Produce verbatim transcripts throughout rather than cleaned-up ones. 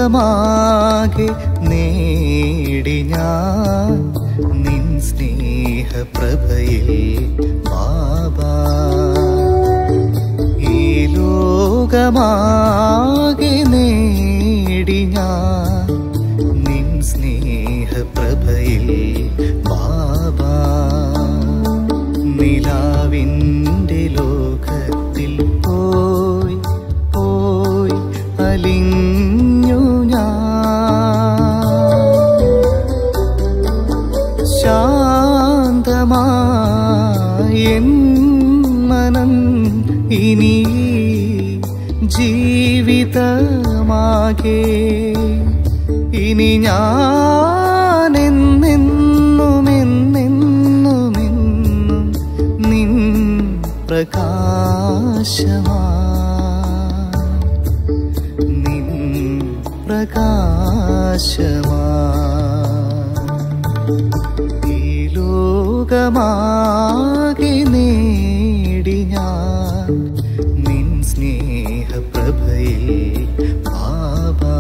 ലോകമാകെ നേടി ഞാൻ നിൻ സ്നേഹപ്രഭയിൽ ബാബാ. ഈ ലോകമാകെ നേടി ഞാൻ നിൻ സ്നേഹപ്രഭയിൽ ബാബാ. നിലാവിൻ്റെ ലോകത്തിൽ പോയി പോയി അലിഞ്ഞു ഞാൻ. ശാന്തമായ എൻ മനം ഇനി ജീവിതമാകെ ഇനി ഞാൻ എന്നെന്നും എന്നെന്നുമെന്നും നിൻ പ്രകാശമാ നിൻ പ്രകാശമാ. ഈ ലോകമാകെ നേടി ഞാൻ നിൻ സ്നേഹപ്രഭയിൽ ബാബാ.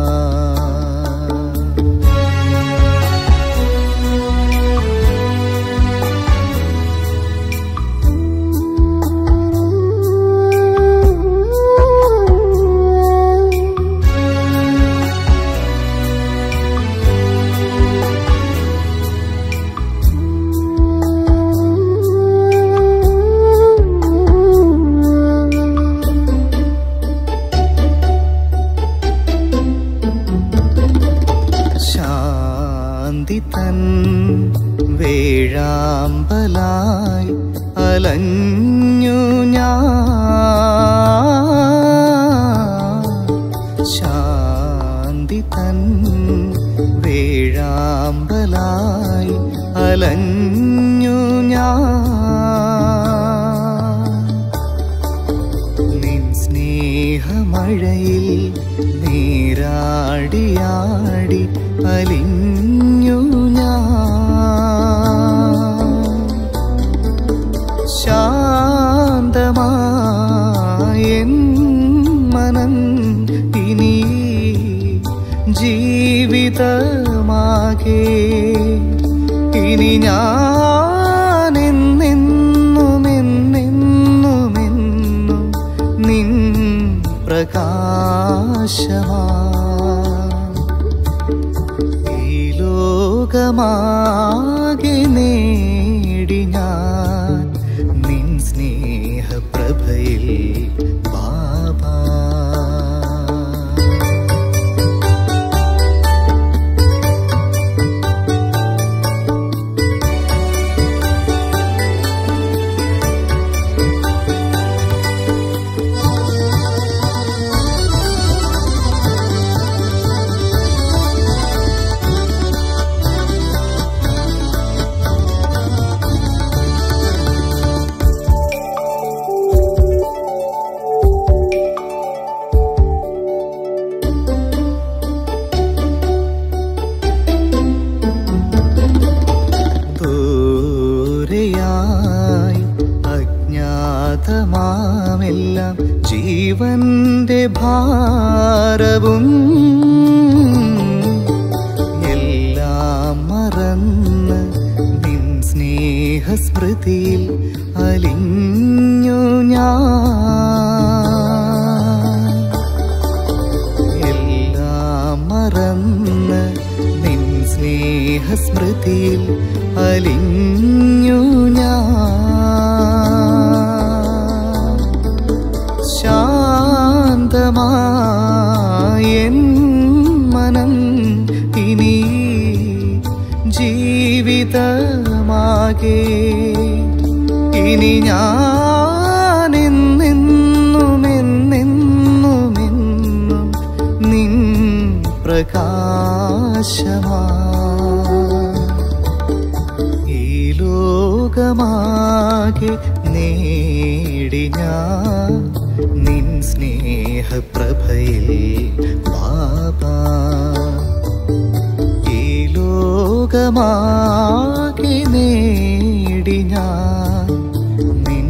ശാന്തി തൻ വേഴാമ്പലായി അലഞ്ഞു ഞാൻ. ശാന്തി തൻ വേഴാമ്പലായി അലഞ്ഞു ഞാൻ. നിൻ സ്നേഹമഴയിൽ നീരാടിയാടി അലിഞ്ഞു ഞാൻ. ശാന്തമായ എൻ മനം ഇനി ജീവിതമാകെ ഇനി ഞാൻ എന്നെന്നും എന്നെന്നുമെന്നും നിൻ പ്രകാശമാ. ലോകമാകെ നേടി ഞാൻ നിൻ സ്നേഹപ്രഭയിൽ ബാബാ. അജ്ഞാതമാമെല്ലാം ജീവന്റെ ഭാരവും എല്ലാം മറന്ന് നിൻ സ്നേഹസ്മൃതിയിൽ അലിഞ്ഞു ഞാൻ. എല്ലാം മറന്ന് നിൻ സ്നേഹസ്മൃതിയിൽ അലിഞ്ഞു ഞാൻ. ശാന്തമായ എൻ മനം ഇനി ജീവിതമാകെ ഇനി ഞാൻ എന്നെന്നും എന്നെന്നുമെന്നും നിൻ പ്രകാശമാ. ഈ ലോകമാകെ നേടി ഞാൻ നിൻ സ്നേഹപ്രഭയിൽ ബാബാ. ഈ ലോകമാകെ നേടി ഞാൻ നിൻ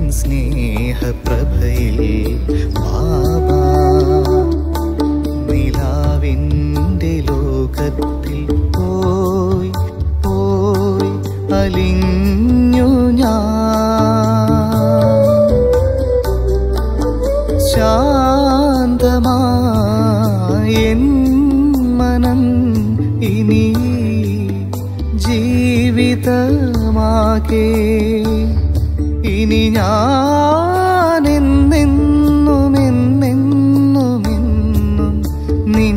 സ്നേഹപ്രഭയിൽ ബാബാ. നിലാവിൻ്റെ സ്നേഹത്തിൽ പോയി പോയി അലിഞ്ഞു ഞാൻ ശാന്തമായ എൻ മനം ഇനി ജീവിതമാകെ ഇനി ഞാൻ എന്നെന്നും എന്നെന്നുമെന്നും നിൻ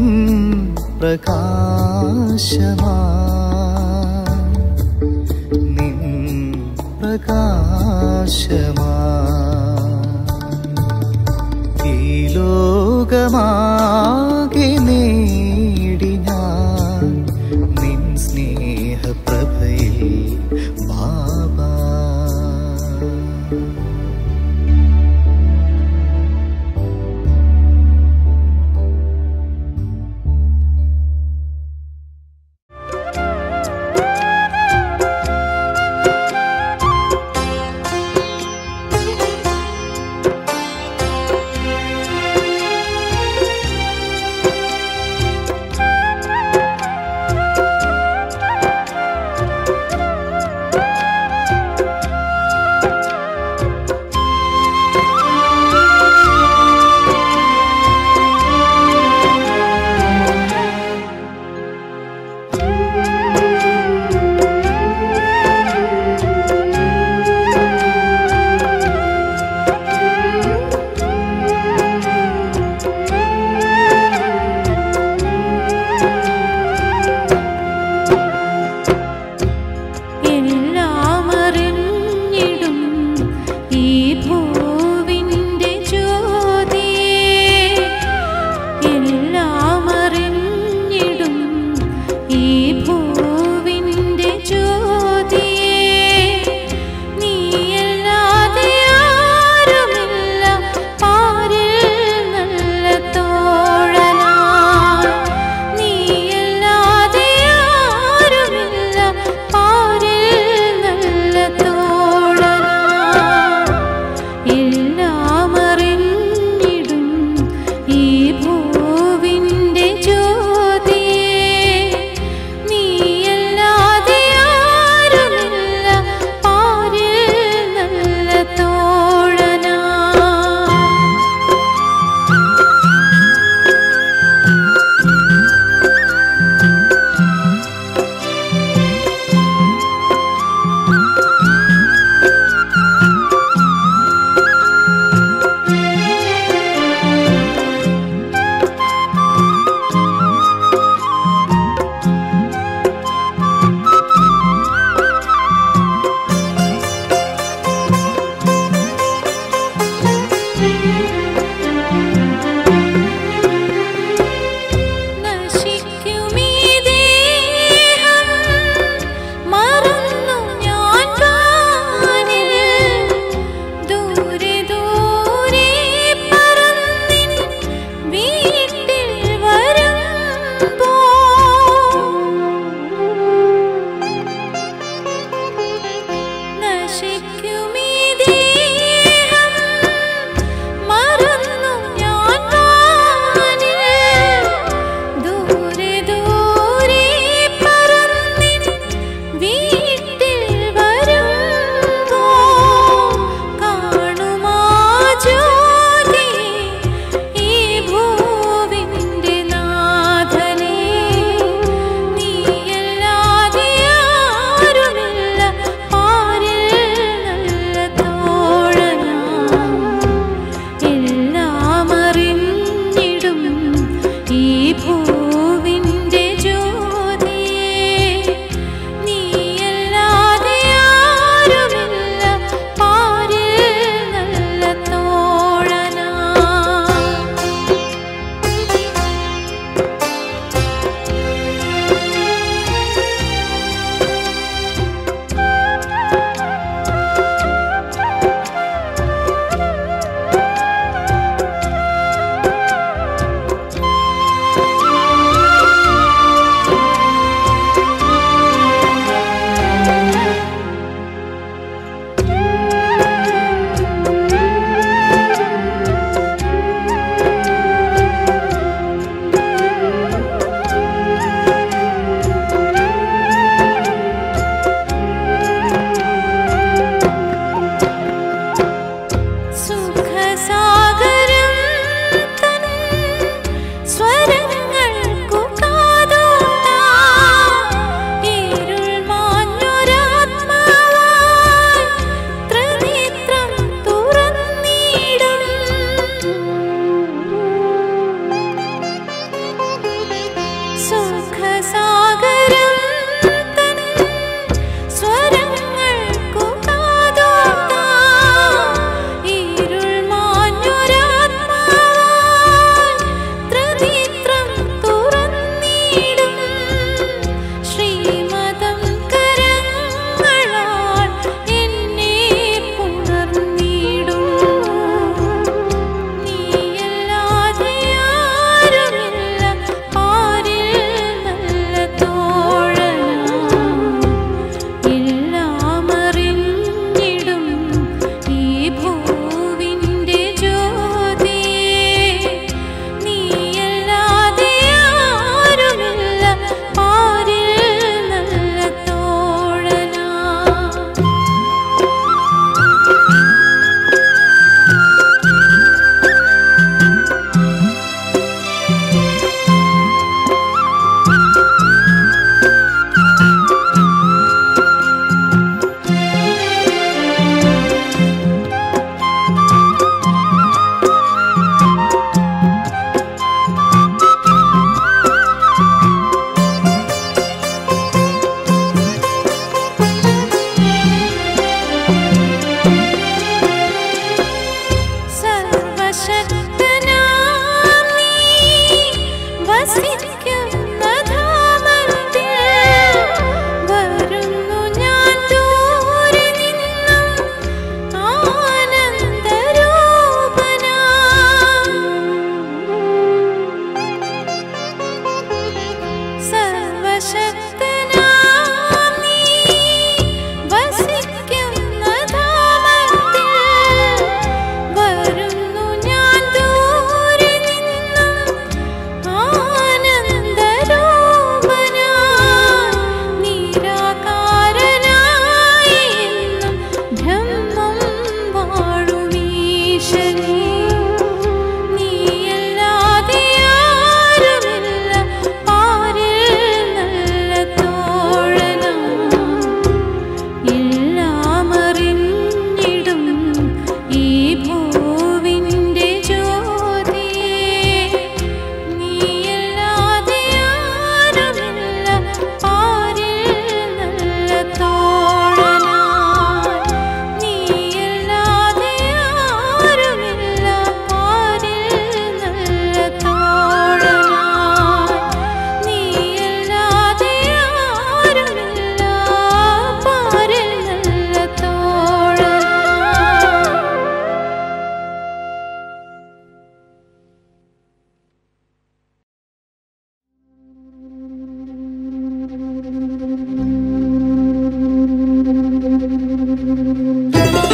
പ്രകാശമാ നിൻ പ്രകാശമാ ഈ ലോകമാകെ നേടി ഞാൻ നിൻ സ്നേഹപ്രഭയിൽ ബാബാ.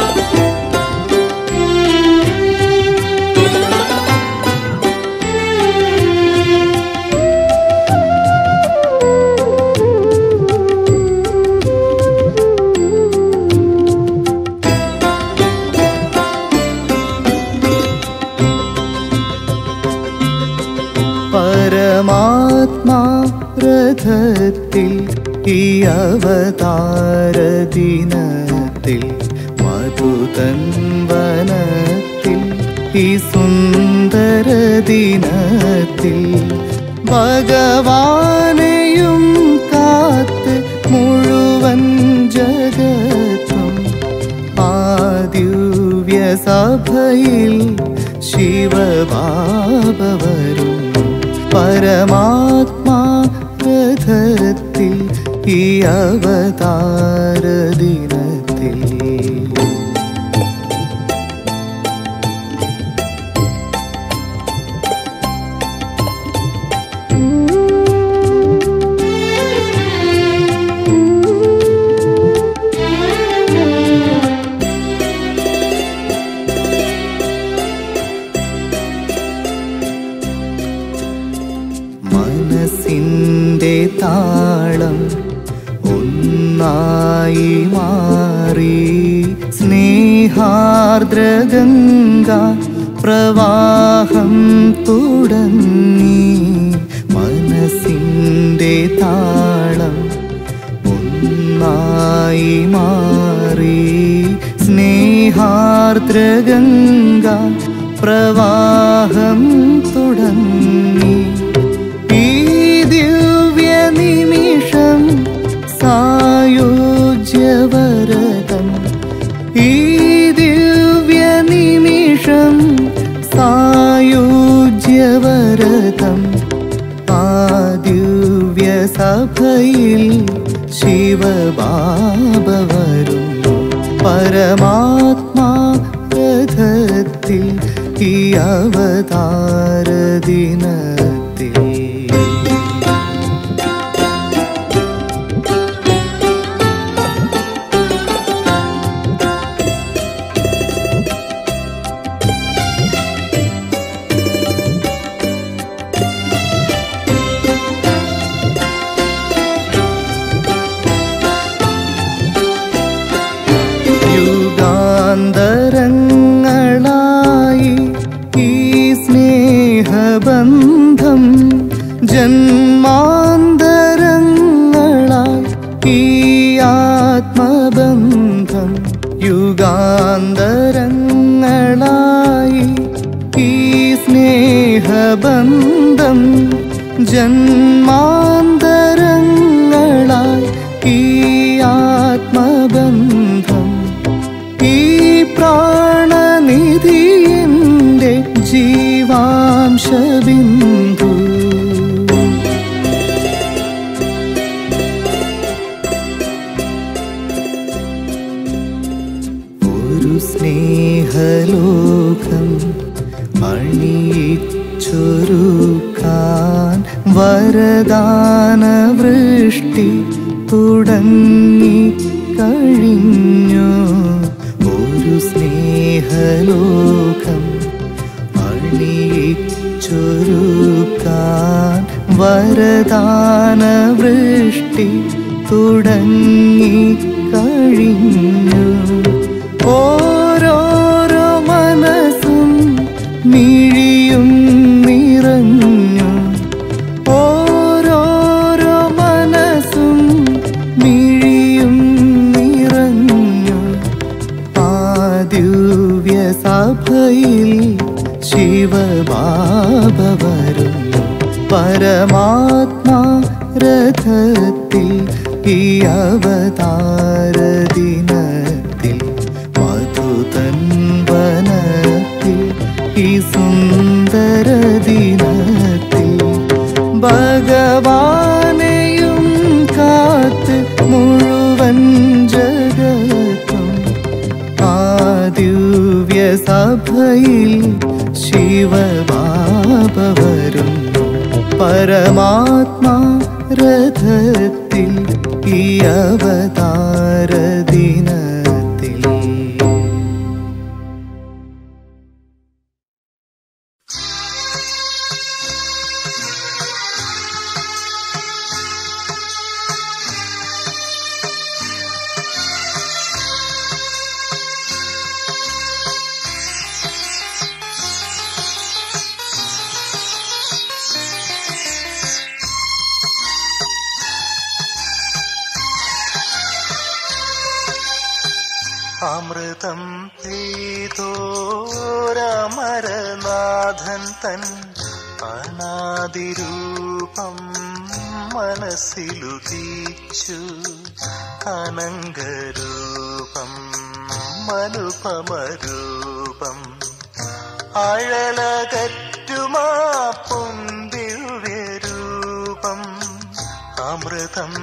പരമാത്മാ രഥത്തിൽ ഈ അവതാര ദിനത്തിൽ മധുതൻ വനത്തിൽ ഈ സുന്ദര ദിനത്തിൽ ഭഗവാനെയും കാത്ത് മുഴുവൻ ജഗത്തും ആ ദിവ്യ സഭയിൽ ശിവബാബ വരും. പരമാത്മാ രഥത്തിൽ ഈ അവതാര ദിനത്തിൽ മനസ്സിൻ്റെ താളം ഒന്നായി മാറി സ്നേഹാർദ്രഗംഗ പ്രവാഹം തുടങ്ങി. മനസ്സിൻ്റെ താളം ഒന്നായി മാറി സ്നേഹാർദ്രഗംഗ പ്രവാഹം തുടങ്ങി. നിമിഷം സായുജ്യവരദം ഈ ദിവ്യ നിമിഷം സായുജ്യവരദം ആ ദിവ്യ സഭയിൽ ശിവബാബ വരുന്നു. പരമാത്മാ രഥത്തിൽ ഈ അവതാര ദിനത്തിൽ യുഗാന്തരങ്ങളായി ഈ സ്നേഹബന്ധം ജന്മാന്തരങ്ങളായി ഈ ആത്മബന്ധം. യുഗാന്തരങ്ങളായി ഈ സ്നേഹബന്ധം ജന്മാന്തരങ്ങളായി ഈ ആത്മബന്ധം. ഈ പ്രാണനിധിയുടെ ജീവാംശബിന്ദു ഒരു സ്നേഹലോകം അണിയിച്ചൊരുക്കാൻ വരദാന വൃഷ്ടി തുടങ്ങി കഴിഞ്ഞു. ഒരു സ്നേഹലോകം അണിയിച്ചൊരുക്കാൻ വരദാന വൃഷ്ടി തുടങ്ങി കഴിഞ്ഞു. ഓരോരോ മനസ്സും മിഴിയും നിറഞ്ഞു. ഓരോരോ മനസ്സും മിഴിയും നിറഞ്ഞു. ആ ദിവ്യ സഭയിൽ ശിവബാബ വരുന്നു. പരമാത്മാ രഥത്തിൽ ഈ അവതാര ദിനത്തിൽ മധുതൻ വനത്തിൽ ഈ സുന്ദര ദിനത്തിൽ ഭഗവാനെയും കാത്ത് മുഴുവൻ ജഗത്തും ആ ദിവ്യ സഭയിൽ ശിവബാബ വരുന്നു. പരമാത്മാ രഥത്തിൽ ഈ അവതാര ദിനത്തിൽ അമൃതം പെയ്തോരമരനാഥൻ തൻ അനാദിരൂപം മനസ്സിലുദിച്ചു. അനങ്കരൂപം അനുപമരൂപം അഴലകറ്റുമാ പുന്തിവ്യരൂപം. അമൃതം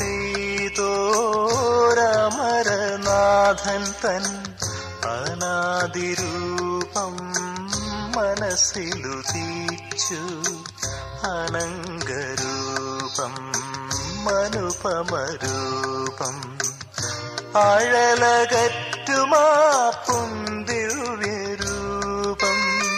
പെയ്തോരമരനാഥൻ തൻ അനാദിരൂപം മനസ്സിലുദിച്ചു. അനങ്കരൂപം അനുപമരൂപം അഴലകറ്റുമാ പുന്തിവ്യരൂപം.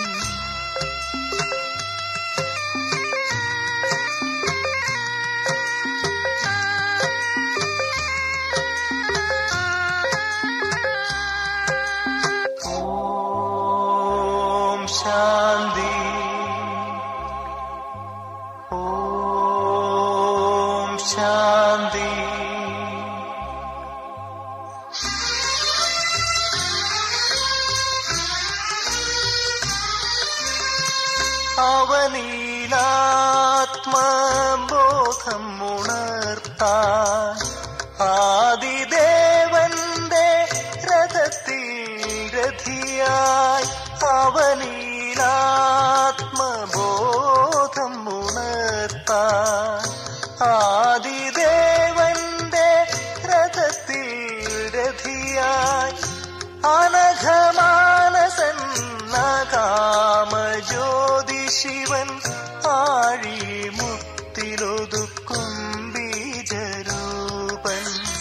ഓം ശാന്തി. ഓം ശാന്തി. അവനീലാത്മബോധം ഉണർത്താൻ ആദിദേവന്റെ രഥത്തിൽ രഥിയായി. അവനീലാത്മബോധം ഉണർത്താൻ ആദിദേവന്റെ രഥത്തിൽ രഥിയായി. അനഘമാനസൻ കാമജ്യോതി ശിവൻ ആഴിമുത്തിലൊതുക്കും ബീജരൂപൻ.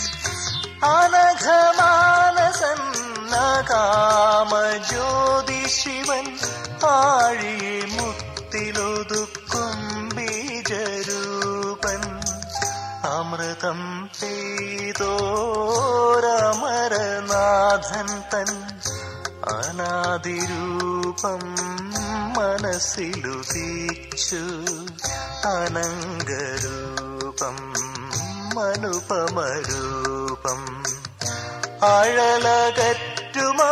അനഘമാനസൻ കാമജ്യോതി ശിവൻ ആഴിമുത്തിലൊതുക്കും ബീജരൂപൻ. അമൃതം പെയ്തോരമരനാഥൻ തൻ അനാദിരൂപം മനസ്സിലുദിച്ചു. അനങ്കരൂപം അനുപമരൂപം അഴലകറ്റുമാ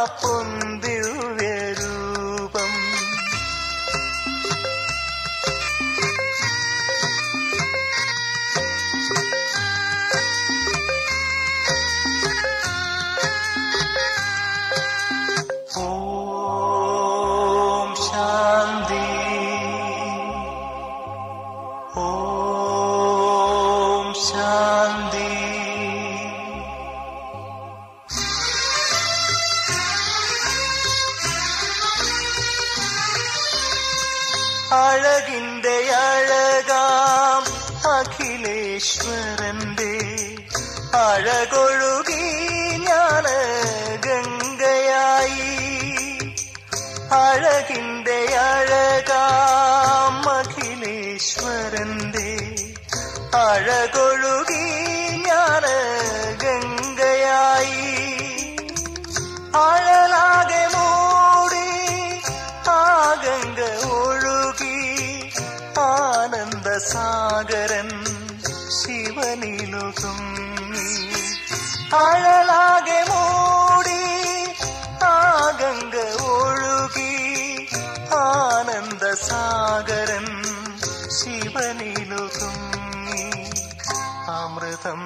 പുന്തിവ്യരൂപം. ഓം ശാന്തി. ഓം ശാന്തി. അഴകിന്റെ അഴകാം അഖിലേശ്വരന്റെ അഴകൊഴുകി ഞാൻ ഗംഗയായി. അഴകിന്റെ അഴകാം അഖിലേശ്വരന്റെ അഴകൊഴുകി ഞാൻ ഗംഗയായി. അഴലാകെ മൂടി ആ ഗംഗ ഒഴുകി. ആനന്ദസാഗരൻ ശിവനിലുതുങ്ങി. അഴലാകെ മൂടി ആ ഗംഗ ഒഴുകി. ആനന്ദസാഗരൻ ശിവനിലുതുങ്ങി. അമൃതം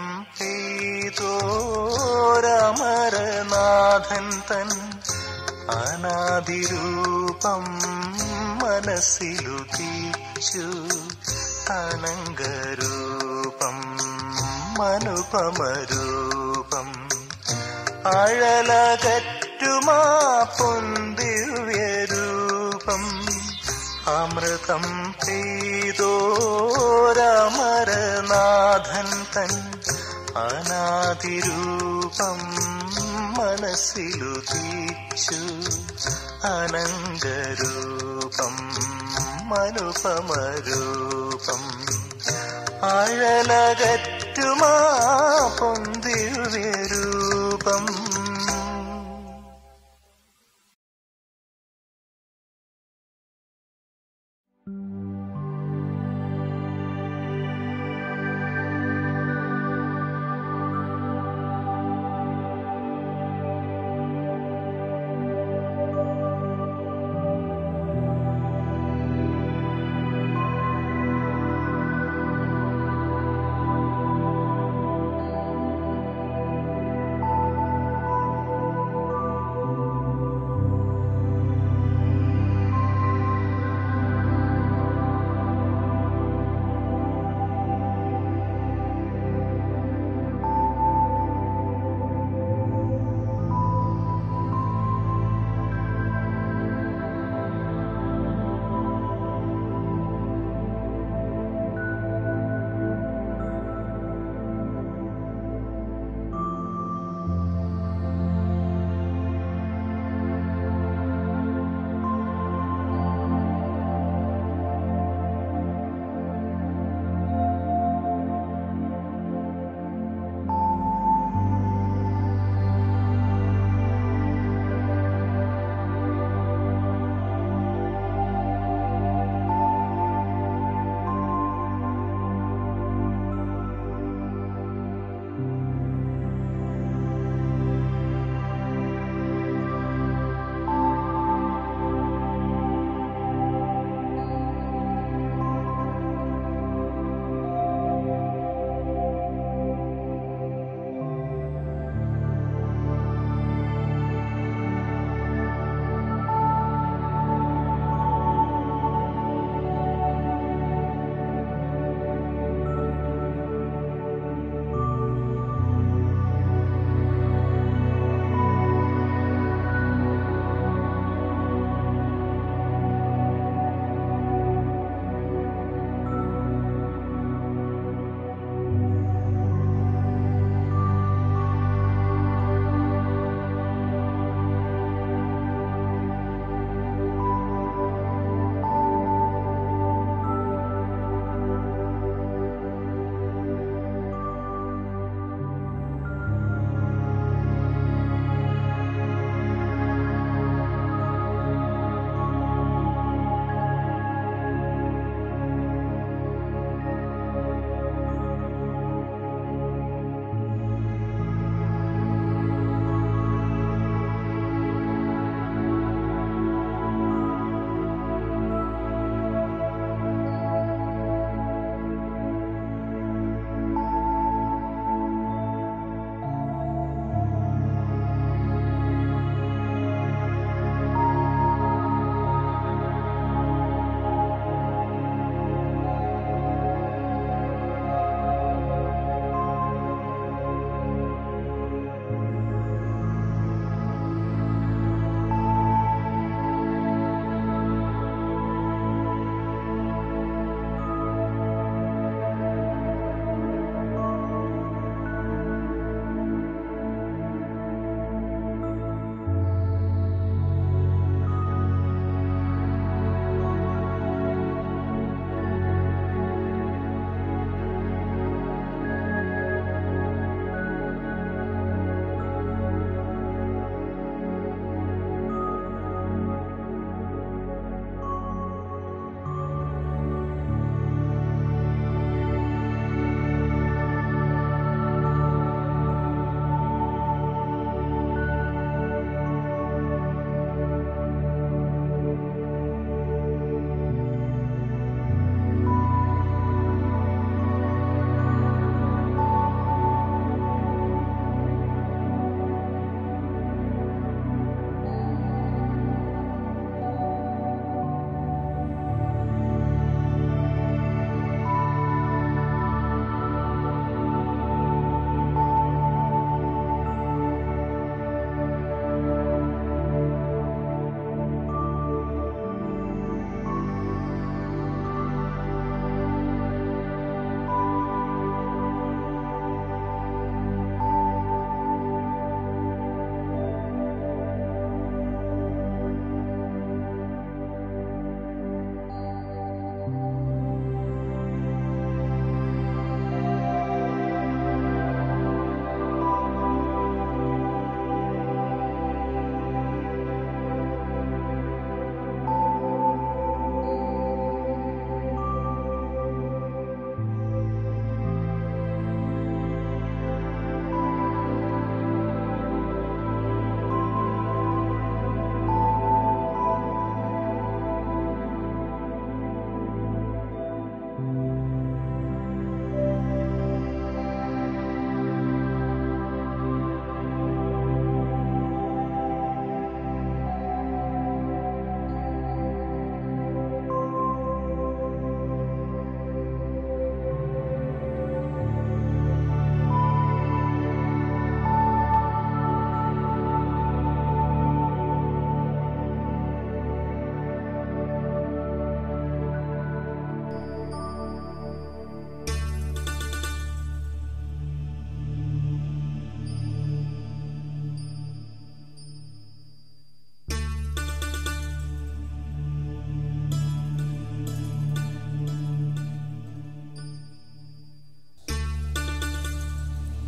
പെയ്തോരമരനാഥൻ തൻ അനാദിരൂപം മനസ്സിലുദിച്ചു. അനങ്കരൂപം അനുപമരൂപം അഴലകറ്റുമാ പുന്തിവ്യരൂപം. അമൃതം പെയ്തോരമരനാഥൻ തൻ അനാദിരൂപം മനസ്സിലുദിച്ചു. അനങ്കരൂപം അനുപമരൂപം അഴലകറ്റുമാ പുന്തിവ്യരൂപം.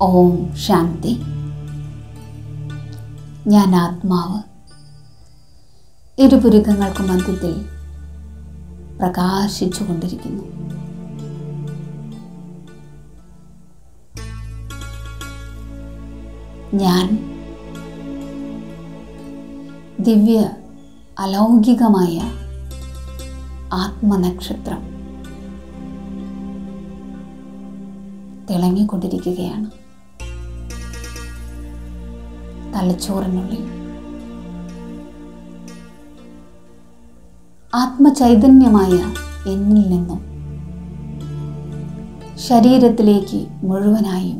ഓം ശാന്തി. ഞാൻ ആത്മാവ് ഇരുപുരുക്കങ്ങൾക്ക് മധ്യത്തിൽ പ്രകാശിച്ചു കൊണ്ടിരിക്കുന്നു. ഞാൻ ദിവ്യ അലൗകികമായ ആത്മനക്ഷത്രം തിളങ്ങിക്കൊണ്ടിരിക്കുകയാണ്. തലച്ചോറിനുള്ളിൽ ആത്മചൈതന്യമായ എന്നിൽ നിന്നും ശരീരത്തിലേക്ക് മുഴുവനായും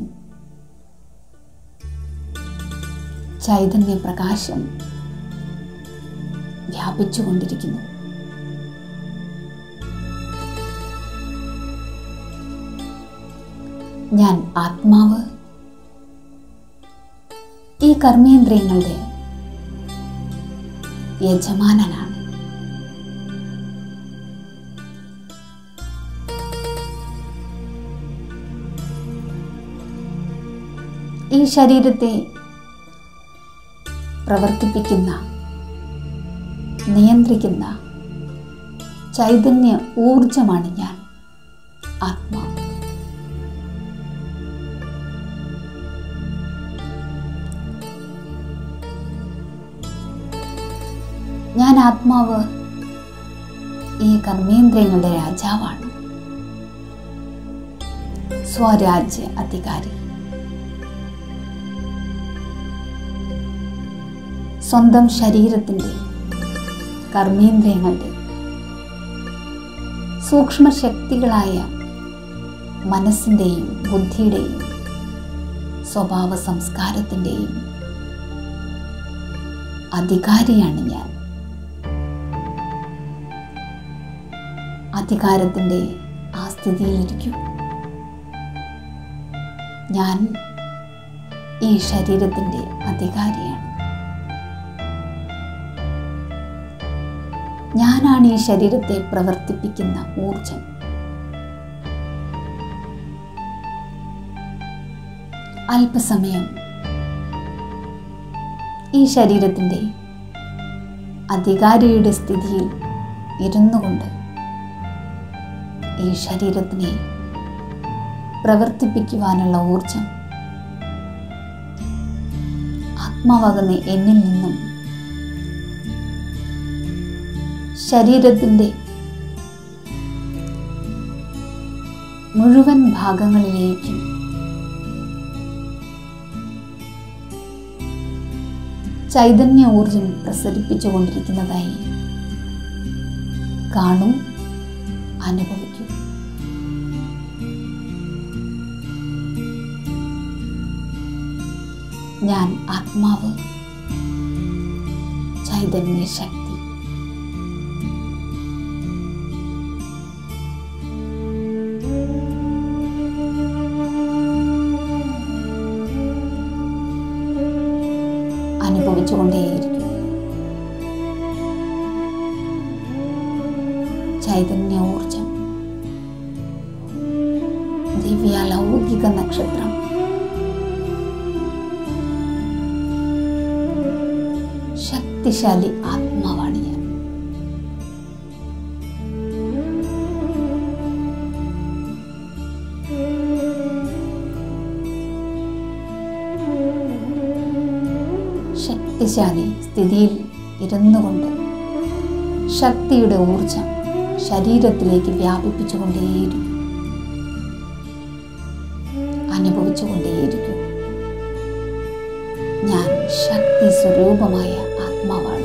ചൈതന്യ പ്രകാശം വ്യാപിച്ചുകൊണ്ടിരിക്കുന്നു. ഞാൻ ആത്മാവ് ഈ കർമ്മേന്ദ്രിയങ്ങളുടെ യജമാനനാണ്. ഈ ശരീരത്തെ പ്രവർത്തിപ്പിക്കുന്ന, നിയന്ത്രിക്കുന്ന ചൈതന്യ ഊർജമാണ് ഞാൻ ആത്മാവ്. ഞാൻ ആത്മാവ് ഈ കർമ്മേന്ദ്രിയങ്ങളുടെ രാജാവാണ്, സ്വരാജ്യ അധികാരി. സ്വന്തം ശരീരത്തിൻ്റെ, കർമ്മേന്ദ്രിയങ്ങളുടെ സൂക്ഷ്മശക്തികളായ മനസ്സിൻ്റെയും ബുദ്ധിയുടെയും സ്വഭാവ സംസ്കാരത്തിൻ്റെയും അധികാരിയാണ് ഞാൻ. അധികാരത്തിൻ്റെ ആ സ്ഥിതിയിലിരിക്കും. ഞാൻ ഈ ശരീരത്തിൻ്റെ അധികാരിയാണ്. ഞാനാണ് ഈ ശരീരത്തെ പ്രവർത്തിപ്പിക്കുന്ന ഊർജം. അല്പസമയം ഈ ശരീരത്തിൻ്റെ അധികാരിയുടെ സ്ഥിതിയിൽ ഇരുന്നു കൊണ്ട് ഈ ശരീരത്തിനെ പ്രവർത്തിപ്പിക്കുവാനുള്ള ഊർജം ആത്മാവാകുന്ന എന്നിൽ നിന്നും ശരീരത്തിൻ്റെ മുഴുവൻ ഭാഗങ്ങളിലേക്കും ചൈതന്യ ഊർജം പ്രസരിപ്പിച്ചുകൊണ്ടിരിക്കുന്നതായി കാണും, അനുഭവിക്കും. ഞാൻ ആത്മാവ്, ചൈതന്യ ശക്തി. അനുഭവിച്ചുകൊണ്ടേയിരിക്കും. ചൈതന്യ ഊർജം, ദിവ്യാലൗകിക നക്ഷത്രം, ശക്തിശാലി ആത്മാവാണ് ഞാൻ. ശക്തിശാലി സ്ഥിതിയിൽ ഇരുന്നു കൊണ്ട് ശക്തിയുടെ ഊർജം ശരീരത്തിലേക്ക് വ്യാപിപ്പിച്ചുകൊണ്ടേയിരിക്കും, അനുഭവിച്ചുകൊണ്ടേയിരിക്കും. ഞാൻ ശക്തി സ്വരൂപമായ ആത്മാവാണ്.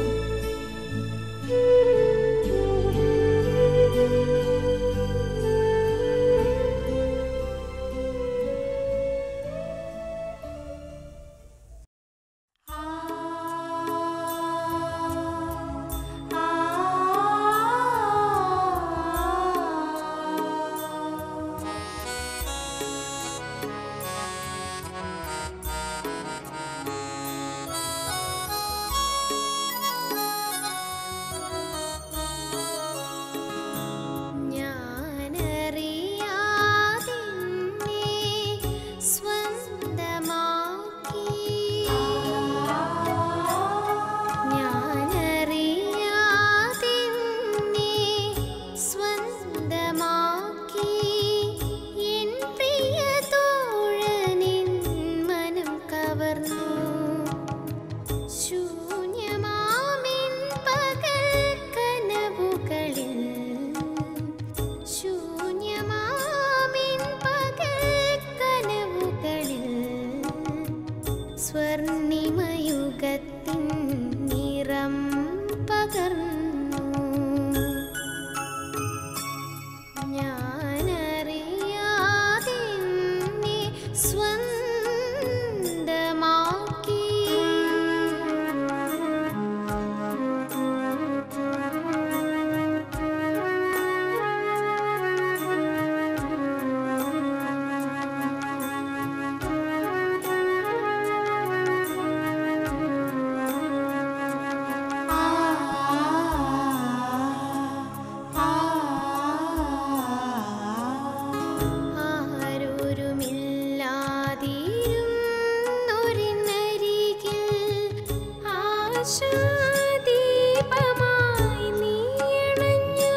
പകർന്നു. ഞാനറിയാതെ എന്നെ സ്വന്തമാക്കി. ആശാദീപമായി നീയണഞ്ഞു.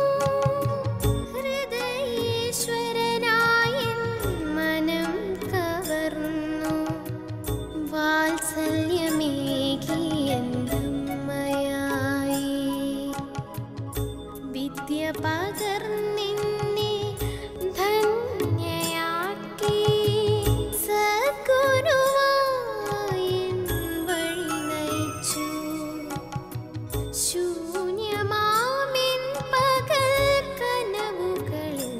ഹൃദയേശ്വരനായ മനം കവർന്നു. വാത്സല്യമേകിയമ്മയായി വിദ്യ പകർന്നിന്നെ ധന്യയാക്കി. സദ്ഗുരുവായി വഴി നയിച്ചു. ശൂന്യമാമിൻ പകൽ കനവുകളിൽ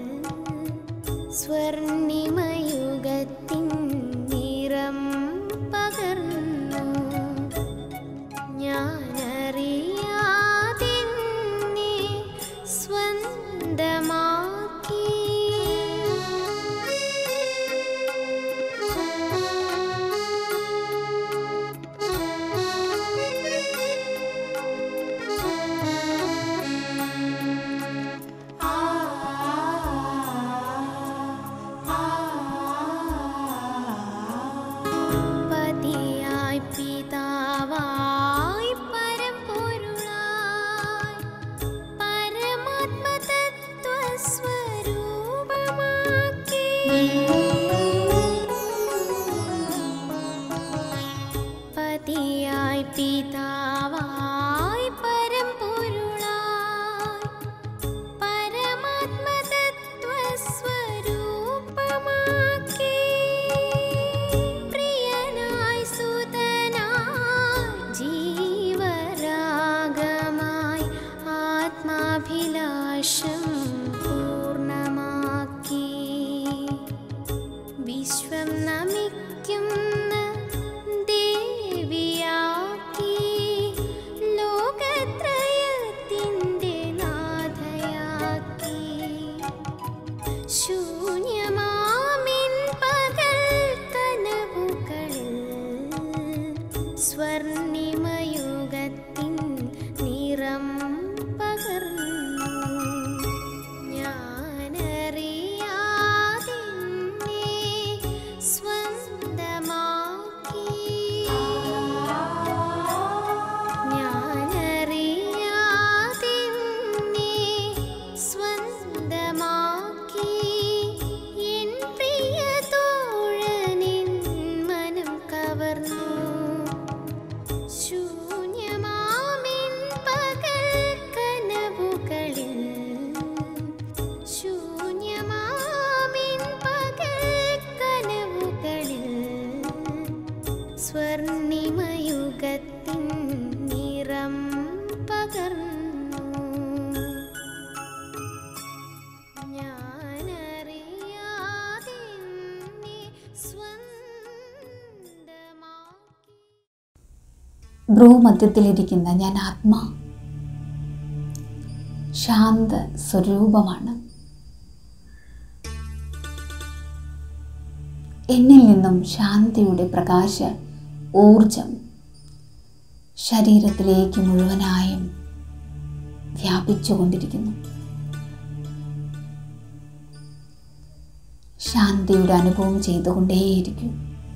സ്വർണിമയുഗത്തിൻ നിറം പകർന്നു. ഞാനറിയാതെ എന്നെ സ്വന്തമാക്കി. പതിയായി പിതാവായി പരമ്പൊരുളായി പരമാത്മതത്വസ്വരൂപമാക്കി. പതിയായി പിതാവായി പരമ്പൊരുളായി പരമാത്മതത്വസ്വരൂപമാക്കി. പ്രിയനായി സുതനായി ജീവരാഗമായി ആത്മാഭിലാഷം പൂർണ്ണമാക്കി. വിശ്വം നമിക്കുന്ന ദേവിയാക്കി. ലോകത്രയത്തിൻ്റെ നാഥയാക്കി. ശൂന്യമാമിൻ പകൽ കനവുകളിൽ സ്വർണിമയുഗത്തിൻ നിറം പകർന്നു. ഞാനറിയാതെ എന്നെ സ്വന്തമാക്കി. ഞാനറിയാതെ എന്നെ സ്വന്തമാക്കി. എൻ പ്രിയ തോഴനിൻ മനം കവർന്നു. ശൂന്യമാമിൻ പകൽ കനവുകളിൽ ശൂന്യമാമിൻ പകൽ കനവുകളിൽ സ്വർണിമയുഗത്തിൻ നിറം പകർന്നു. ഞാനറിയാതെ എന്നെ സ്വന്തമാക്കി. ഭ്രൂമധ്യത്തിലിരിക്കുന്ന ഞാൻ ആത്മാ ശാന്ത സ്വരൂപമാണ്. എന്നിൽ നിന്നും ശാന്തിയുടെ പ്രകാശ ഊർജം ശരീരത്തിലേക്ക് മുഴുവനായും വ്യാപിച്ചുകൊണ്ടിരിക്കുന്നു. ശാന്തിയുടെ അനുഭവം ചെയ്തുകൊണ്ടേയിരിക്കും.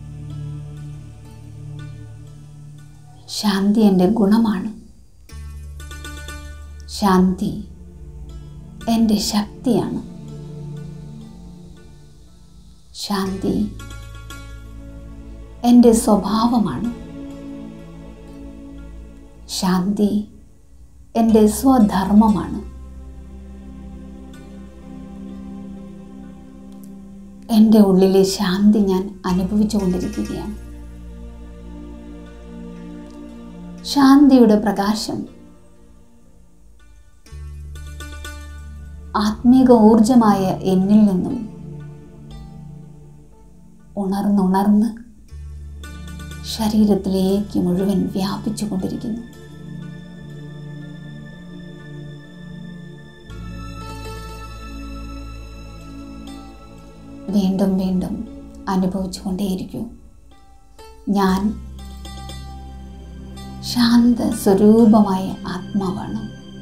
ശാന്തി എൻ്റെ ഗുണമാണ്. ശാന്തി എൻ്റെ ശക്തിയാണ്. ശാന്തി എൻ്റെ സ്വഭാവമാണ്. ശാന്തി എൻ്റെ സ്വധർമ്മമാണ്. എൻ്റെ ഉള്ളിലെ ശാന്തി ഞാൻ അനുഭവിച്ചുകൊണ്ടിരിക്കുകയാണ്. ശാന്തിയുടെ പ്രകാശം ആത്മീക ഊർജമായ എന്നിൽ നിന്നും ഉണർന്നുണർന്ന് ശരീരത്തിലേക്ക് മുഴുവൻ വ്യാപിച്ചു കൊണ്ടിരിക്കുന്നു. വീണ്ടും വീണ്ടും അനുഭവിച്ചു കൊണ്ടേയിരിക്കൂ. ഞാൻ ശാന്ത സ്വരൂപമായ ആത്മാവാണ്.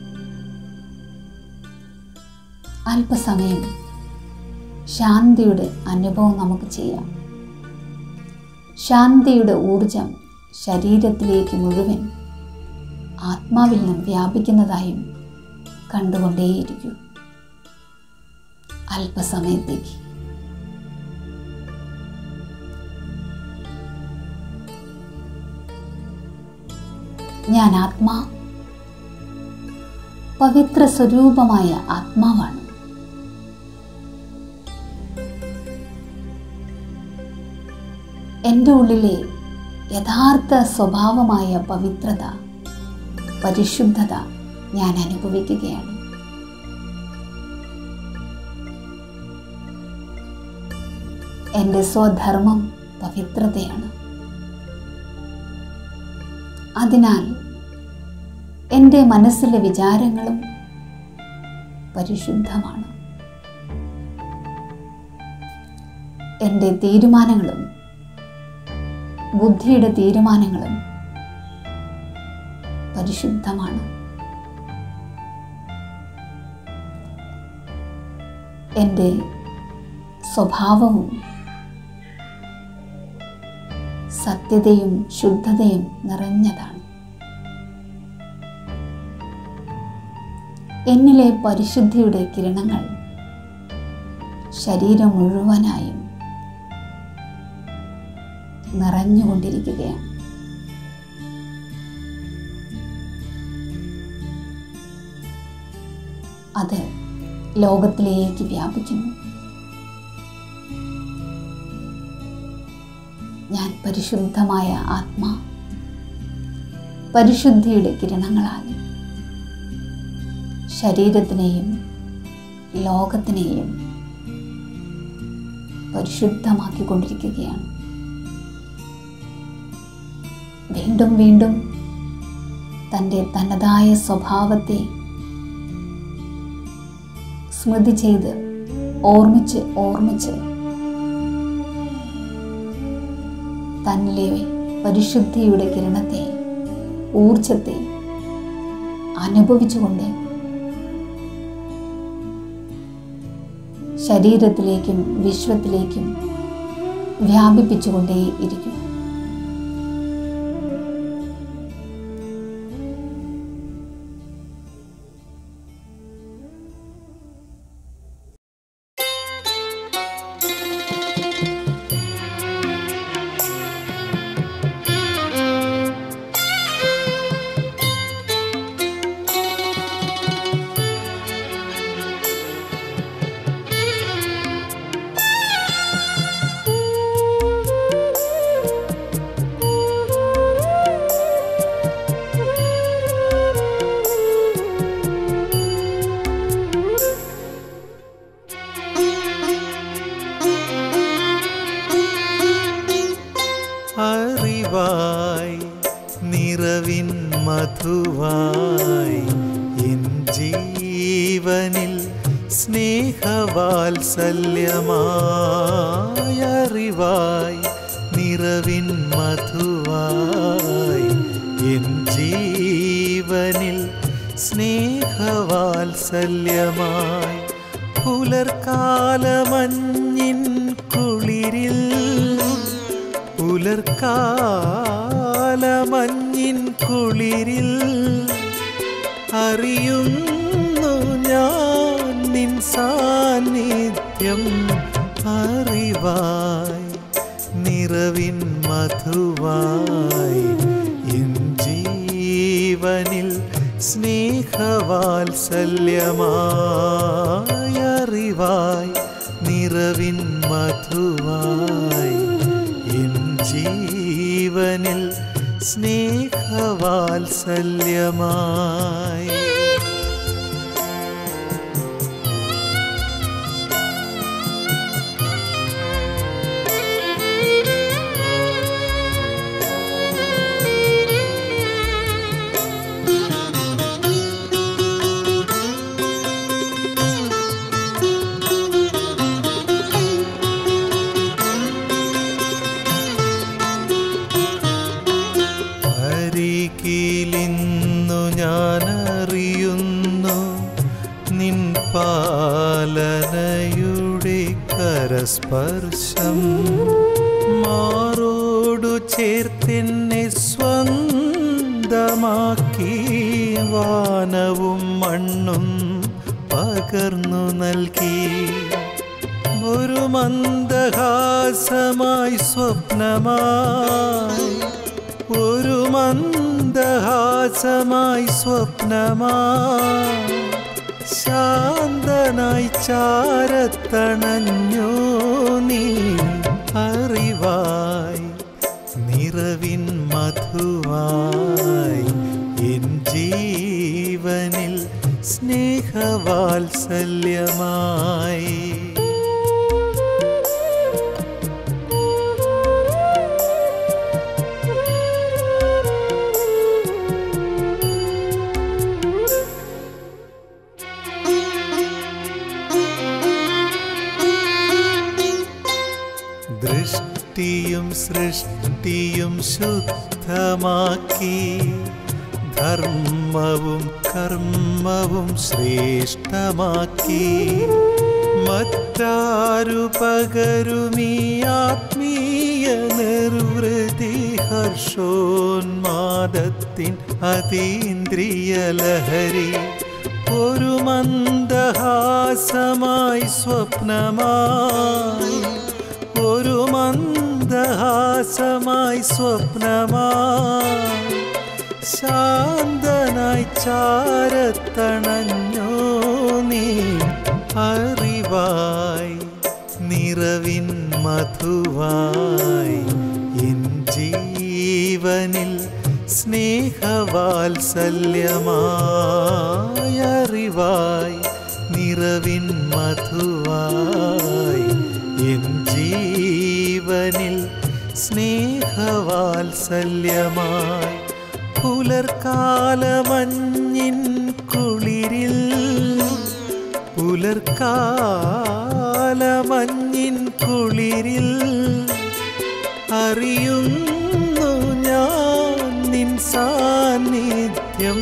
അല്പസമയം ശാന്തിയുടെ അനുഭവം നമുക്ക് ചെയ്യാം. ശാന്തിയുടെ ഊർജം ശരീരത്തിലേക്ക് മുഴുവൻ ആത്മാവിൽ നിന്നും വ്യാപിക്കുന്നതായും കണ്ടുകൊണ്ടേയിരിക്കൂ. അല്പസമയത്തേക്ക് ഞാൻ ആത്മാ, പവിത്ര സ്വരൂപമായ ആത്മാവാണ്. എൻ്റെ ഉള്ളിലെ യഥാർത്ഥ സ്വഭാവമായ പവിത്രത, പരിശുദ്ധത ഞാൻ അനുഭവിക്കുകയാണ്. എൻ്റെ സ്വധർമ്മം പവിത്രതയാണ്. അതിനാൽ എൻ്റെ മനസ്സിലെ വിചാരങ്ങളും പരിശുദ്ധമാണ്. എൻ്റെ തീരുമാനങ്ങളും ബുദ്ധിയുടെ തീരുമാനങ്ങളും പരിശുദ്ധമാണ്. എൻ്റെ സ്വഭാവവും സത്യതയും ശുദ്ധതയും നിറഞ്ഞതാണ്. എന്നിലെ പരിശുദ്ധിയുടെ കിരണങ്ങൾ ശരീരം മുഴുവനായും നിറഞ്ഞുകൊണ്ടിരിക്കുകയാണ്. അത് ലോകത്തിലേക്ക് വ്യാപിക്കുന്നു. ഞാൻ പരിശുദ്ധമായ ആത്മാ, പരിശുദ്ധിയുടെ കിരണങ്ങളാൽ ശരീരത്തിനെയും ലോകത്തിനെയും പരിശുദ്ധമാക്കിക്കൊണ്ടിരിക്കുകയാണ്. വീണ്ടും വീണ്ടും തൻ്റെ തനതായ സ്വഭാവത്തെ സ്മൃതി ചെയ്ത് ഓർമ്മിച്ച് ഓർമ്മിച്ച് തന്നിലെ പരിശുദ്ധിയുടെ കിരണത്തെ, ഊർജത്തെ അനുഭവിച്ചുകൊണ്ട് ശരീരത്തിലേക്കും വിശ്വത്തിലേക്കും വ്യാപിപ്പിച്ചുകൊണ്ടേ ഇരിക്കും. അറിവായി നിറവിൻ മധുവായി എൻ ജീവനിൽ സ്നേഹവാത്സല്യമായി. അറിവായി നിറവിൻ മധുവായി എൻ ജീവനിൽ സ്നേഹവാത്സല്യമായി. പുലർക്കാലമഞ്ഞിൻ കുളിരിൽ പുലർക്കാലമഞ്ഞിൻ കുളിരിൽ അറിയുന്നു ഞാൻ നിൻ സാന്നിധ്യം. അറിവായി നിറവിൻ മധുവായി എൻ ജീവനിൽ സ്നേഹവാത്സല്യമായി. അറിവായി നിറവിൻ മധുവായി എൻ ജീവനിൽ സ്നേഹവാത്സല്യമായി. ഞാനറിയുന്നു നിൻ പാലനയുടെ കരസ്പർശം. മാറോടു ചേർത്തെന്നെ സ്വന്തമാക്കി വാനവും മണ്ണും പകർന്നു നൽകി. ഒരു മന്ദഹാസമായി സ്വപ്നമായി ഒരു മന്ദഹാസമായി സ്വപ്നമായി ശാന്തനായി ചാരത്തണഞ്ഞു നീ. അറിവായി നിറവിൻ മധുവായി എൻ ജീവനിൽ സ്നേഹവാത്സല്യമായി. ദൃഷ്ടിയും സൃഷ്ടിയും ശുദ്ധമാക്കി ധർമ്മവും കർമ്മവും ശ്രേഷ്ഠമാക്കി. മറ്റാരു പകരുമീ ആത്മീയ നിർവൃതി ഹർഷോന്മാദത്തിൻ അതീന്ദ്രിയ ലഹരി. ഒരു മന്ദഹാസമായി സ്വപ്നമായി ഒരു മന്ദഹാസമായി സ്വപ്നമായി ശാന്തനായി ചാരത്തണഞ്ഞു നീ. അറിവായി നിറവിൻ മധുവായി എൻ ജീവനിൽ സ്നേഹവാത്സല്യമായി. അറിവായി നിറവിൻ മധുവായി എൻ ജീവനിൽ സ്നേഹവാത്സല്യമായി. പുലർക്കാലമഞ്ഞിൻ കുളിരിൽ പുലർക്കാലമഞ്ഞിൻ കുളിരിൽ അറിയുന്നു ഞാൻ നിൻ സാന്നിധ്യം.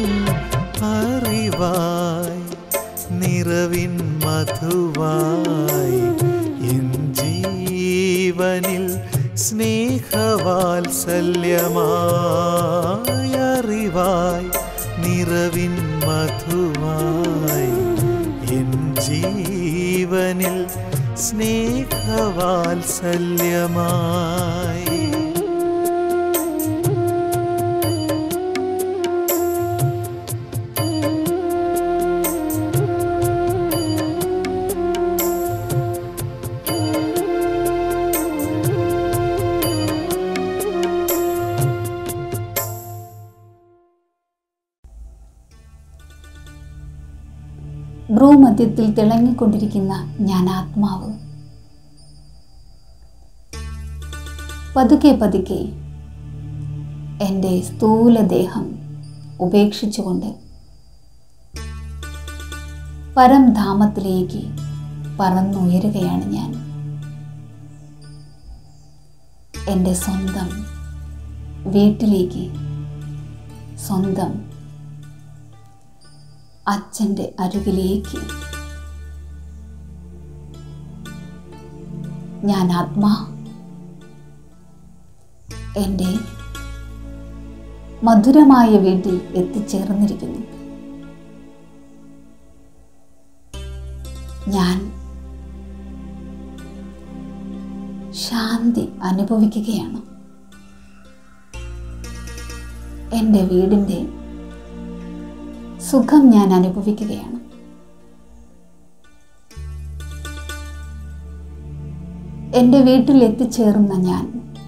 അറിവായി നിറവിൻ മധുവായി എൻ ജീവനിൽ സ്നേഹവാത്സല്യമായി. അറിവായി നിറവിൻ മധുവായി എൻ ജീവനിൽ സ്നേഹവാത്സല്യമായി. ഭ്രൂമധ്യത്തിൽ തിളങ്ങിക്കൊണ്ടിരിക്കുന്ന ഞാൻ ആത്മാവ് പതുക്കെ പതുക്കെ എൻ്റെ സ്ഥൂലദേഹം ഉപേക്ഷിച്ചുകൊണ്ട് പരംധാമത്തിലേക്ക് പറന്നുയരുകയാണ് ഞാൻ. എൻ്റെ സ്വന്തം വീട്ടിലേക്ക്, സ്വന്തം അച്ഛൻ്റെ അരികിലേക്ക്. ഞാൻ ആത്മാ എൻ്റെ മധുരമായ വീട്ടിൽ എത്തിച്ചേർന്നിരിക്കുന്നു. ഞാൻ ശാന്തി അനുഭവിക്കുകയാണ്. എൻ്റെ വീടിൻ്റെ സുഖം ഞാൻ അനുഭവിക്കുകയാണ്. എൻ്റെ വീട്ടിൽ എത്തിച്ചേർന്ന ഞാൻ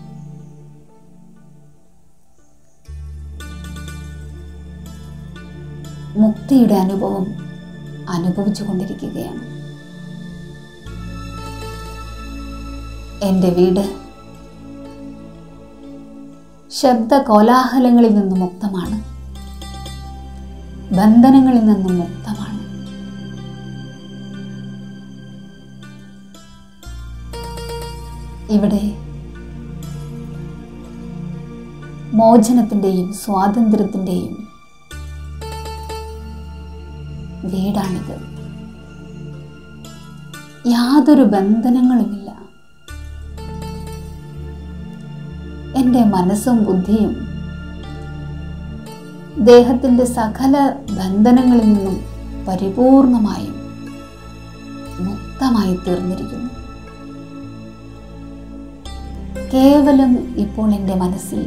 മുക്തിയുടെ അനുഭവം അനുഭവിച്ചു കൊണ്ടിരിക്കുകയാണ്. എൻ്റെ വീട് ശബ്ദ കോലാഹലങ്ങളിൽ നിന്ന് മുക്തമാണ്, ബന്ധനങ്ങളിൽ നിന്നും മുക്തമാണ്. ഇവിടെ മോചനത്തിൻ്റെയും സ്വാതന്ത്ര്യത്തിൻ്റെയും വീടാണിത്. യാതൊരു ബന്ധനങ്ങളുമില്ല. എൻ്റെ മനസ്സും ബുദ്ധിയും ദേഹത്തിൻ്റെ സകല ബന്ധനങ്ങളിൽ നിന്നും പരിപൂർണമായും മുക്തമായി തീർന്നിരിക്കുന്നു. കേവലം ഇപ്പോൾ എൻ്റെ മനസ്സിൽ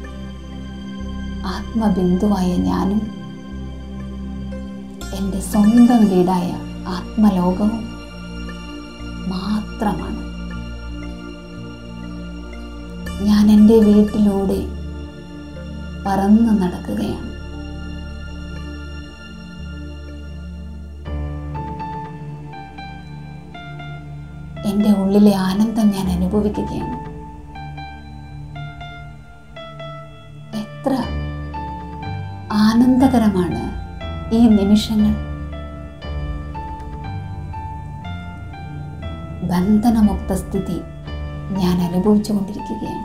ആത്മബിന്ദുവായ ഞാനും എൻ്റെ സ്വന്തം വീടായ ആത്മലോകവും മാത്രമാണ്. ഞാൻ എൻ്റെ വീട്ടിലൂടെ പറന്നു നടക്കുകയാണ്. എൻ്റെ ഉള്ളിലെ ആനന്ദം ഞാൻ അനുഭവിക്കുകയാണ്. എത്ര ആനന്ദകരമാണ് ഈ നിമിഷങ്ങൾ. ബന്ധനമുക്ത സ്ഥിതി ഞാൻ അനുഭവിച്ചു കൊണ്ടിരിക്കുകയാണ്.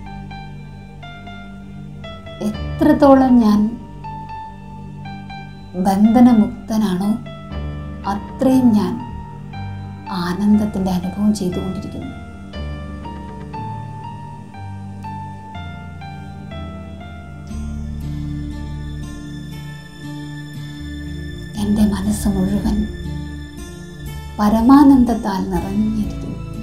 എത്രത്തോളം ഞാൻ ബന്ധനമുക്തനാണോ അത്രയും ഞാൻ ആനന്ദത്തിൻ്റെ അനുഭവം ചെയ്തുകൊണ്ടിരിക്കുന്നു. എൻ്റെ മനസ്സ് മുഴുവൻ പരമാനന്ദത്താൽ നിറഞ്ഞിരിക്കുന്നു.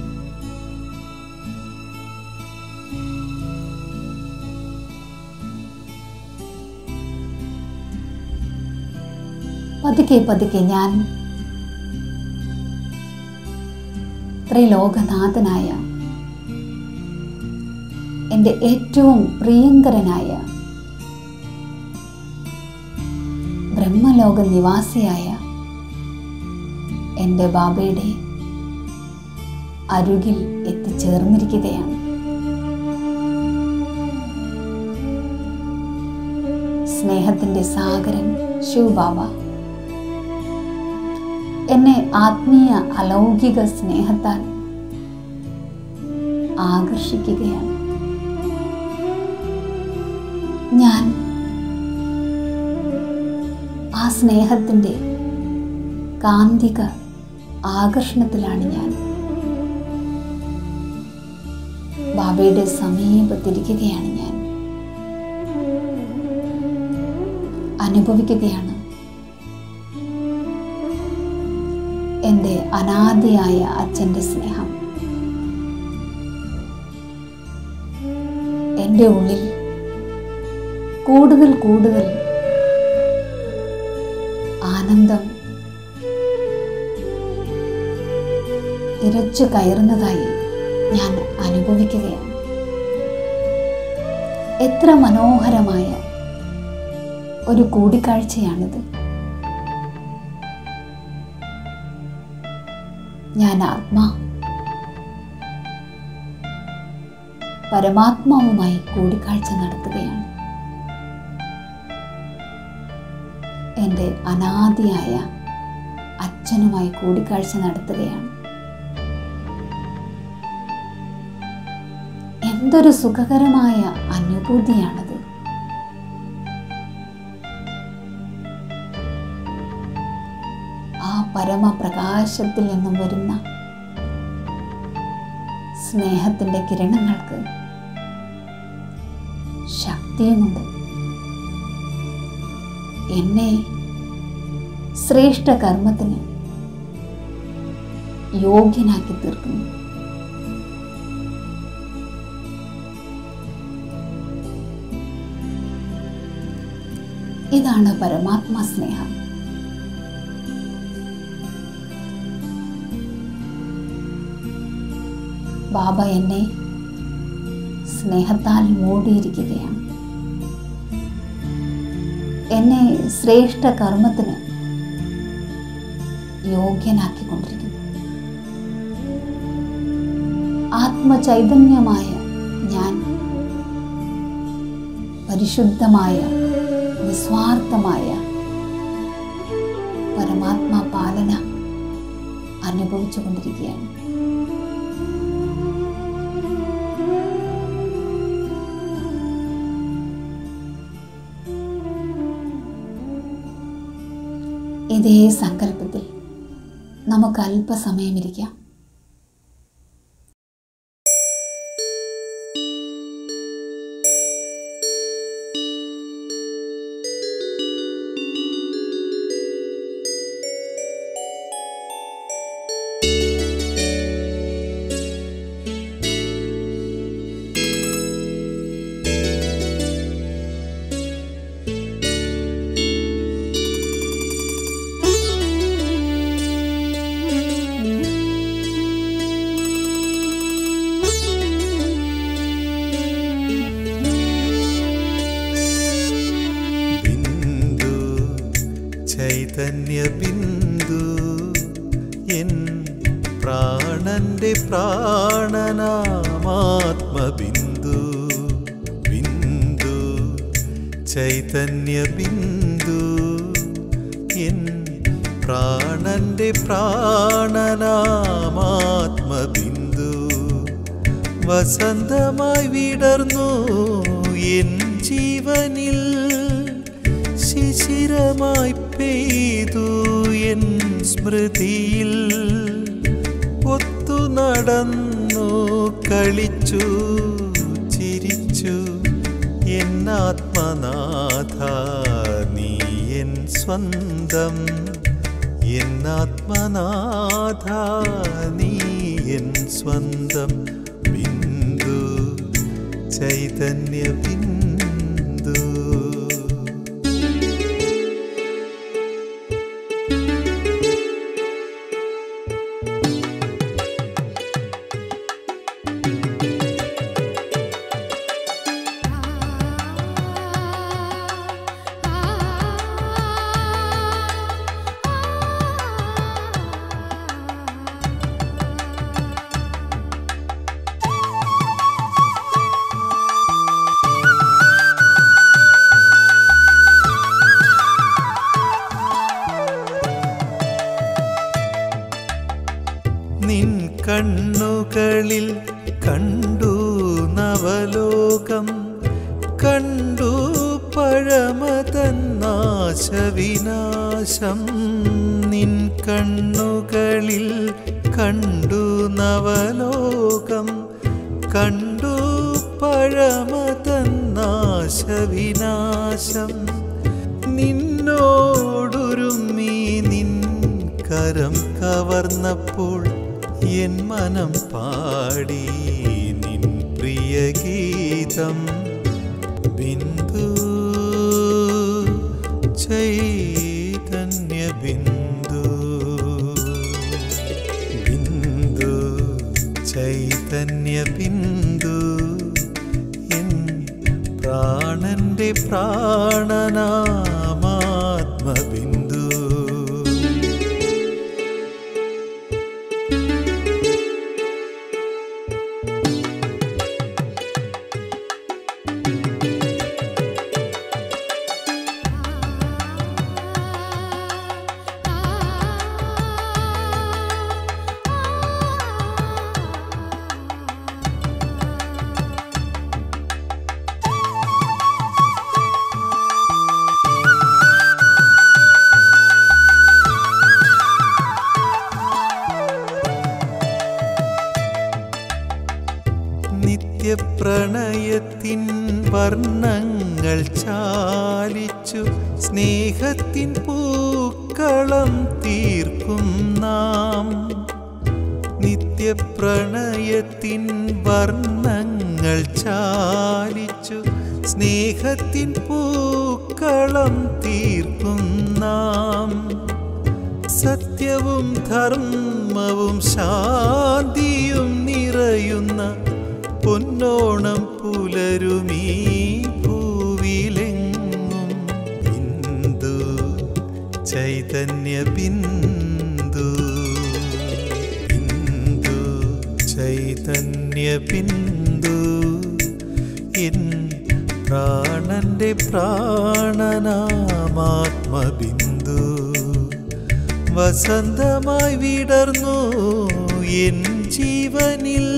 പതുക്കെ പതുക്കെ ഞാൻ ത്രിലോകനാഥനായ എൻ്റെ ഏറ്റവും പ്രിയങ്കരനായ ബ്രഹ്മലോക നിവാസിയായ എൻ്റെ ബാബയുടെ അരുകിൽ എത്തിച്ചേർന്നിരിക്കുകയാണ്. സ്നേഹത്തിൻ്റെ സാഗരൻ ശിവബാബ എന്നെ ആത്മീയ അലൗകിക സ്നേഹത്താൽ ആകർഷിക്കുകയാണ്. ഞാൻ ആ സ്നേഹത്തിൻ്റെ കാന്തിക ആകർഷണത്തിലാണ് ഞാൻ. ബാബയുടെ സമീപത്തിരിക്കുകയാണ് ഞാൻ. അനുഭവിക്കുകയാണ് എൻ്റെ അനാദിയായ അച്ഛൻ്റെ സ്നേഹം. എൻ്റെ ഉള്ളിൽ കൂടുതൽ കൂടുതൽ ആനന്ദം ഇരച്ചു കയറുന്നതായി ഞാൻ അനുഭവിക്കുകയാണ്. എത്ര മനോഹരമായ ഒരു കൂടിക്കാഴ്ചയാണിത്. ഞാൻ ആത്മാ പരമാത്മാവുമായി കൂടിക്കാഴ്ച നടത്തുകയാണ്. എൻ്റെ അനാദിയായ അച്ഛനുമായി കൂടിക്കാഴ്ച നടത്തുകയാണ്. എന്തൊരു സുഖകരമായ അനുഭൂതിയാണത്. ആ പരമപ്രകാശത്തിൽ നിന്നും വരുന്ന സ്നേഹത്തിൻ്റെ കിരണങ്ങൾക്ക് ശക്തിയുമുണ്ട്. എന്നെ ശ്രേഷ്ഠ കർമ്മത്തിന് യോഗ്യനാക്കി തീർക്കുന്നു. ഇതാണ് പരമാത്മാ സ്നേഹം. ബാബ എന്നെ സ്നേഹത്താൽ മൂടിയിരിക്കുകയാണ്. എന്നെ ശ്രേഷ്ഠ കർമ്മത്തിന് യോഗ്യനാക്കിക്കൊണ്ടിരിക്കുന്നു. ആത്മചൈതന്യമായ ഞാൻ പരിശുദ്ധമായ നിസ്വാർത്ഥമായ പരമാത്മാ പാലന അനുഭവിച്ചു കൊണ്ടിരിക്കുകയാണ്. ഇതേ സങ്കല്പത്തിൽ നമുക്ക് അല്പസമയമിരിക്കാം. ചൈതന്യ ബിന്ദു എൻ പ്രാണന്റെ പ്രാണനാമാത്മബിന്ദു ബിന്ദു ചൈതന്യ ബിന്ദു എൻ പ്രാണന്റെ പ്രാണനാമാത്മബിന്ദു വസന്തമായി വിടർന്നു എൻ ജീവനിൽ ശിശിരമായി പെയ്തു എൻ സ്മൃതിയിൽ ഒത്തു നടന്നു കളിച്ചു ചിരിച്ചു എന്നാത്മനാഥ നീ എൻ സ്വന്തം എന്നാത്മനാഥ നീ എൻ സ്വന്തം ബിന്ദു ചൈതന്യ ബിന്ദു നിൻ കണ്ണുകളിൽ കണ്ടു നവലോകം കണ്ടു പഴമതന്നാശവിനാശം നിൻ കണ്ണുകളിൽ കണ്ടു നവലോകം കണ്ടു പഴമതന്നാശവിനാശം നിന്നോടൊരുമി നിൻ കരം കവർന്നപ്പോൾ എൻ മനം പാടി നിൻ പ്രിയ ഗീതം ബിന്ദു ചൈതന്യ ബിന്ദു ബിന്ദു ചൈതന്യ ബിന്ദു എൻ പ്രാണന്റെ പ്രാണനാമാത്മബിന്ദു നിത്യപ്രണയത്തിൻ വർണ്ണങ്ങൾ ചാലിച്ചു സ്നേഹത്തിൻ പൂക്കളം തീർക്കും നാം നിത്യപ്രണയത്തിൻ വർണ്ണങ്ങൾ ചാലിച്ചു സ്നേഹത്തിൻ പൂക്കളം തീർക്കും നാം സത്യവും ധർമ്മവും ശാന്തിയും നിറയുന്ന പൊന്നോണം പുലരുമീ ഭൂവിലെങ്ങും ബിന്ദു ചൈതന്യ ബിന്ദു ബിന്ദു ചൈതന്യ ബിന്ദു എൻ പ്രാണന്റെ പ്രാണനാമാത്മബിന്ദു വസന്തമായി വിടർന്നു എൻ ജീവനിൽ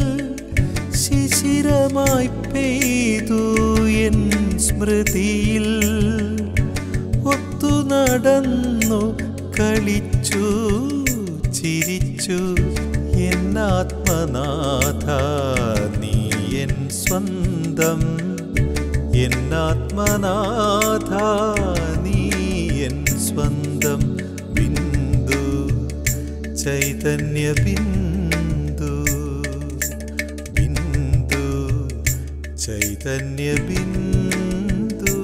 ശിശിരമായി പെയ്തു എൻ സ്മൃതിയിൽ ഒത്തു നടന്നു കളിച്ചു ചിരിച്ചു എന്നാത്മനാഥ നീ എൻ സ്വന്തം എന്നാത്മനാഥ നീ എൻ സ്വന്തം ബിന്ദു ചൈതന്യ ബിന്ദു ബിന്ദു ചൈതന്യ ബിന്ദു.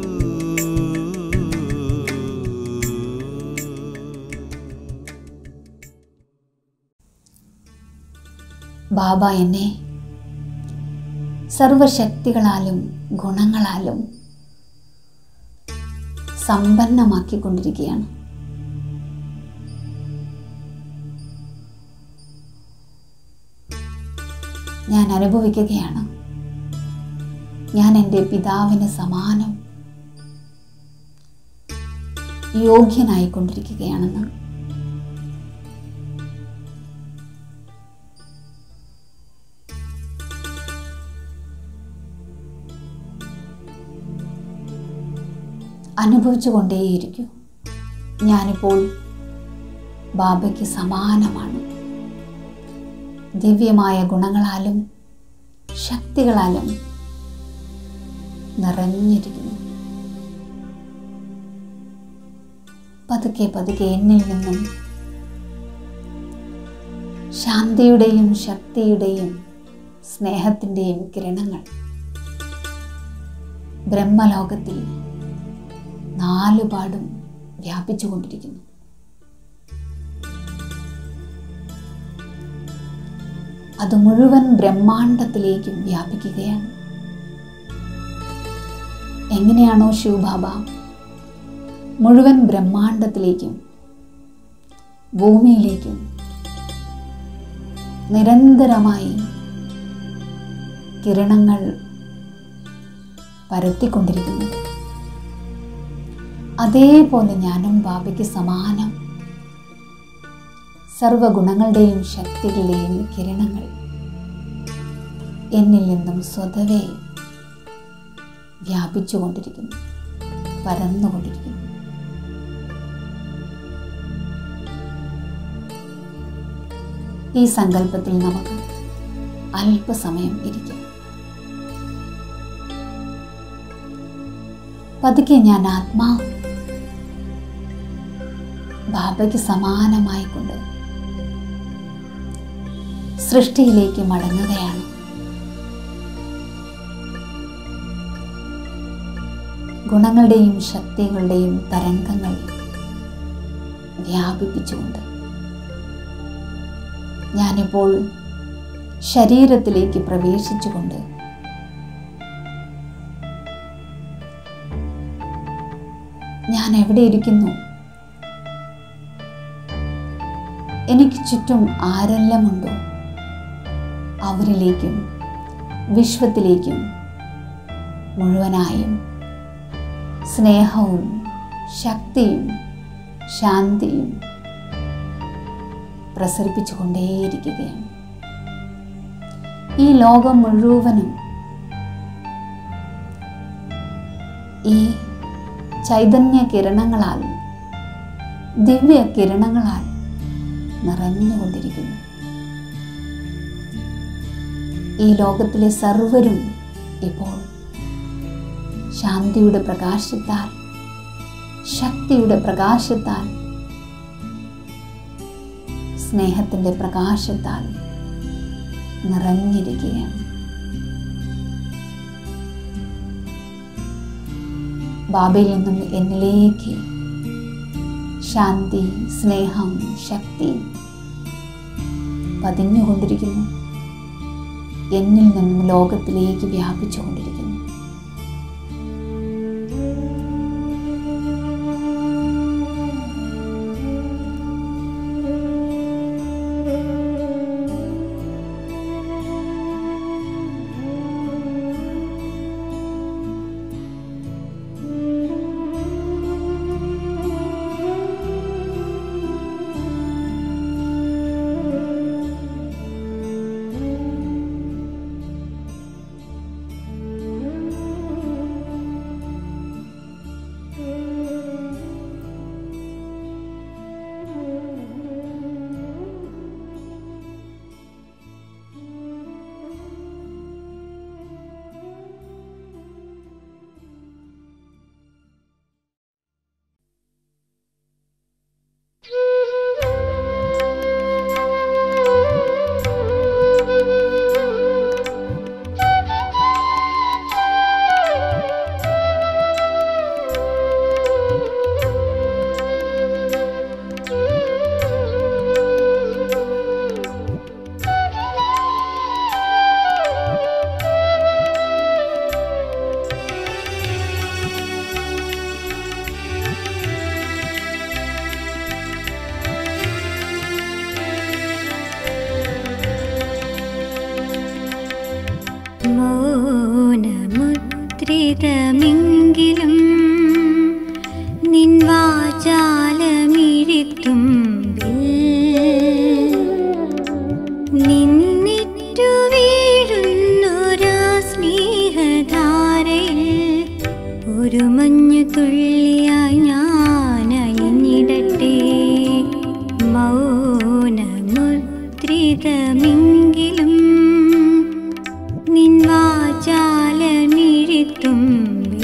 ബാബ എന്നെ സർവശക്തികളാലും ഗുണങ്ങളാലും സമ്പന്നമാക്കിക്കൊണ്ടിരിക്കുകയാണ്. ഞാൻ അനുഭവിക്കുകയാണ് ഞാൻ എൻ്റെ പിതാവിന് സമാനം യോഗ്യനായിക്കൊണ്ടിരിക്കുകയാണെന്ന്. അനുഭവിച്ചുകൊണ്ടേയിരിക്കൂ. ഞാനിപ്പോൾ ബാബയ്ക്ക് സമാനമാണ്. ദിവ്യമായ ഗുണങ്ങളാലും ശക്തികളാലും നിറഞ്ഞിരിക്കുന്നു. പതുക്കെ പതുക്കെ എന്നിൽ നിന്നും ശാന്തിയുടെയും ശക്തിയുടെയും സ്നേഹത്തിൻ്റെയും കിരണങ്ങൾ ബ്രഹ്മലോകത്തിൽ നാലുപാടും വ്യാപിച്ചുകൊണ്ടിരിക്കുന്നു. അത് മുഴുവൻ ബ്രഹ്മാണ്ടത്തിലേക്കും വ്യാപിക്കുകയാണ്. എങ്ങനെയാണോ ശിവബാബ മുഴുവൻ ബ്രഹ്മാണ്ടത്തിലേക്കും ഭൂമിയിലേക്കും നിരന്തരമായി കിരണങ്ങൾ പരത്തിക്കൊണ്ടിരിക്കുന്നത്, അതേപോലെ ഞാനും ബാബയ്ക്ക് സമാനം സർവഗുണങ്ങളുടെയും ശക്തികളുടെയും കിരണങ്ങൾ എന്നിൽ നിന്നും സ്വതവേ വ്യാപിച്ചുകൊണ്ടിരിക്കുന്നു, പരന്നുകൊണ്ടിരിക്കുന്നു. ഈ സങ്കല്പത്തിൽ നമുക്ക് അല്പസമയം ഇരിക്കാം. പതുക്കെ ഞാൻ ആത്മാ ബാബയ്ക്ക് സമാനമായിക്കൊണ്ട് സൃഷ്ടിയിലേക്ക് മടങ്ങുകയാണ്. ഗുണങ്ങളുടെയും ശക്തികളുടെയും തരംഗങ്ങൾ വ്യാപിപ്പിച്ചുകൊണ്ട് ഞാനിപ്പോൾ ശരീരത്തിലേക്ക് പ്രവേശിച്ചുകൊണ്ട് ഞാൻ എവിടെ ഇരിക്കുന്നു, എനിക്ക് ചുറ്റും ആരെല്ലാമുണ്ടോ അവരിലേക്കും വിശ്വത്തിലേക്കും മുഴുവനായും സ്നേഹവും ശക്തിയും ശാന്തിയും പ്രസരിപ്പിച്ചുകൊണ്ടേയിരിക്കുകയാണ്. ഈ ലോകം മുഴുവനും ഈ ചൈതന്യ കിരണങ്ങളാൽ, ദിവ്യ കിരണങ്ങളാൽ നിറഞ്ഞുകൊണ്ടിരിക്കുന്നു. ഈ ലോകത്തിലെ സർവരും ഇപ്പോൾ ശാന്തിയുടെ പ്രകാശത്താൽ, ശക്തിയുടെ പ്രകാശത്താൽ, സ്നേഹത്തിൻ്റെ പ്രകാശത്താൽ നിറഞ്ഞിരിക്കുകയാണ്. ബാബയിൽ നിന്നും എന്നിലേക്ക് ശാന്തി, സ്നേഹം, ശക്തി പതിഞ്ഞുകൊണ്ടിരിക്കുന്നു. എന്നിൽ നിന്നും ലോകത്തിലേക്ക് വ്യാപിച്ചുകൊണ്ടിരിക്കുന്നു. നിൻ വാചാലമിഴിത്തുമ്പിൽ നിന്നിട്ടു വീഴുന്നൊരാ സ്നേഹധാരയിൽ ഒരു മഞ്ഞു തുള്ളിയായി ഞാൻ അലിഞ്ഞിടട്ടെ. മൗനമുദ്രിതമെങ്കിലും നിൻ വാചാലമിഴിത്തുമ്പിൽ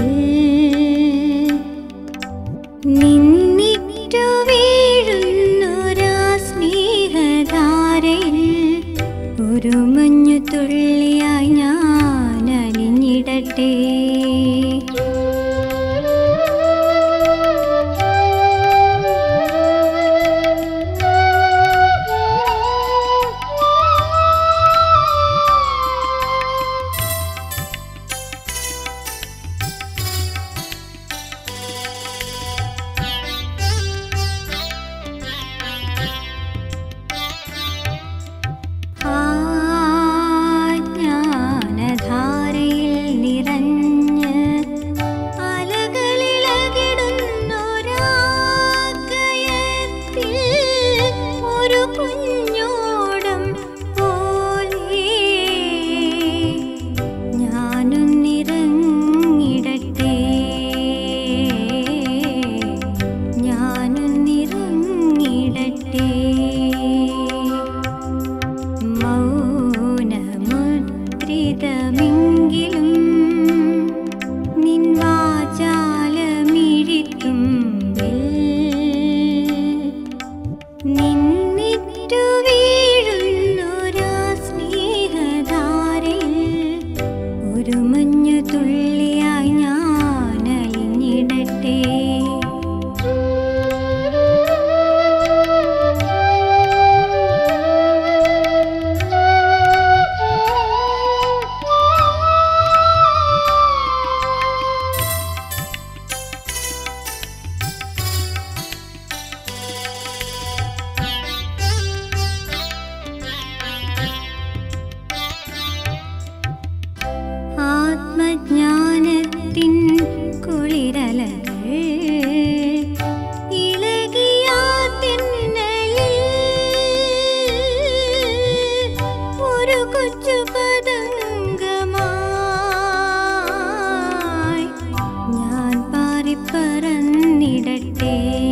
നിന്നിട്ടു വീഴുന്നൊരാ സ്നേഹധാരയിൽ ഒരു മഞ്ഞു തുള്ളിയായി ഞാൻ അലിഞ്ഞിടട്ടെ. ആത്മജ്ഞാനത്തിൻ കുളിരലകൾ ഇളകിയ തിന്നലിൽ ഒരു കൊച്ചു പതംഗമായി ഞാൻ പാറിപ്പറന്നിടട്ടെ.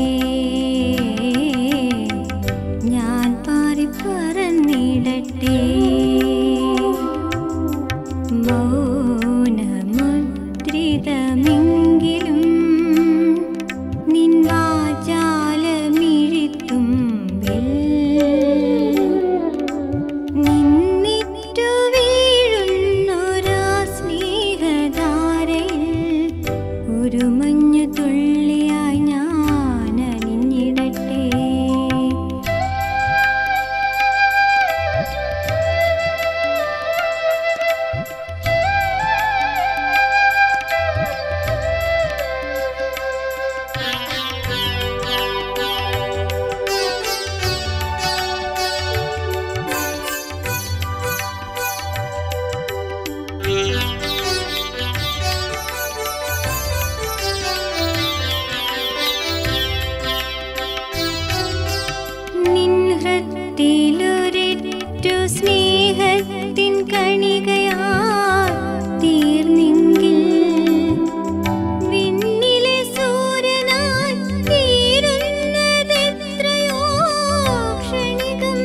ഞാൻ പാറിപ്പറന്നിടട്ടെ. മൗനമുദ്രിതമെങ്കിലും നിൻ വാചാലമിഴിത്തുമ്പിൽ നിന്നിട്ടു വീഴുന്നൊരാ സ്നേഹധാരയിൽ ഒരു മഞ്ഞു തുള്ളിയായി ഞാൻ അലിഞ്ഞിടട്ടെ. നിൻഹൃത്തിലൊരിറ്റു സ്നേഹത്തിൻ കണികയായി തീർന്നെങ്കിൽ വിണ്ണിലെ സൂര്യനായി തീരുന്നതെത്രയോ ക്ഷണികം.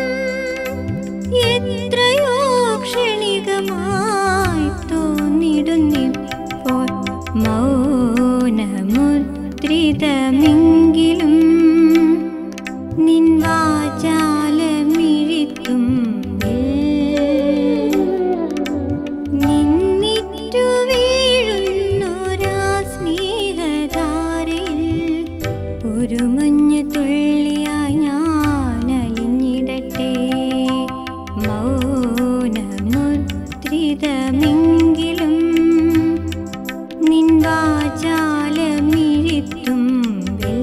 എത്രയോ ക്ഷണികമായി തോന്നിടുന്നിപ്പോൾ മൗനമുദ്രിതമെങ്കിലും നിൻ വാചാലമിഴിത്തുമ്പിൽ നിന്നിട്ടു വീഴുന്നൊരാ സ്നേഹധാരയിൽ ഒരു മഞ്ഞു തുള്ളിയായി ഞാൻ അലിഞ്ഞിടട്ടെ. മൗനമുദ്രിതമെങ്കിലും നിൻ വാചാലമിഴിത്തുമ്പിൽ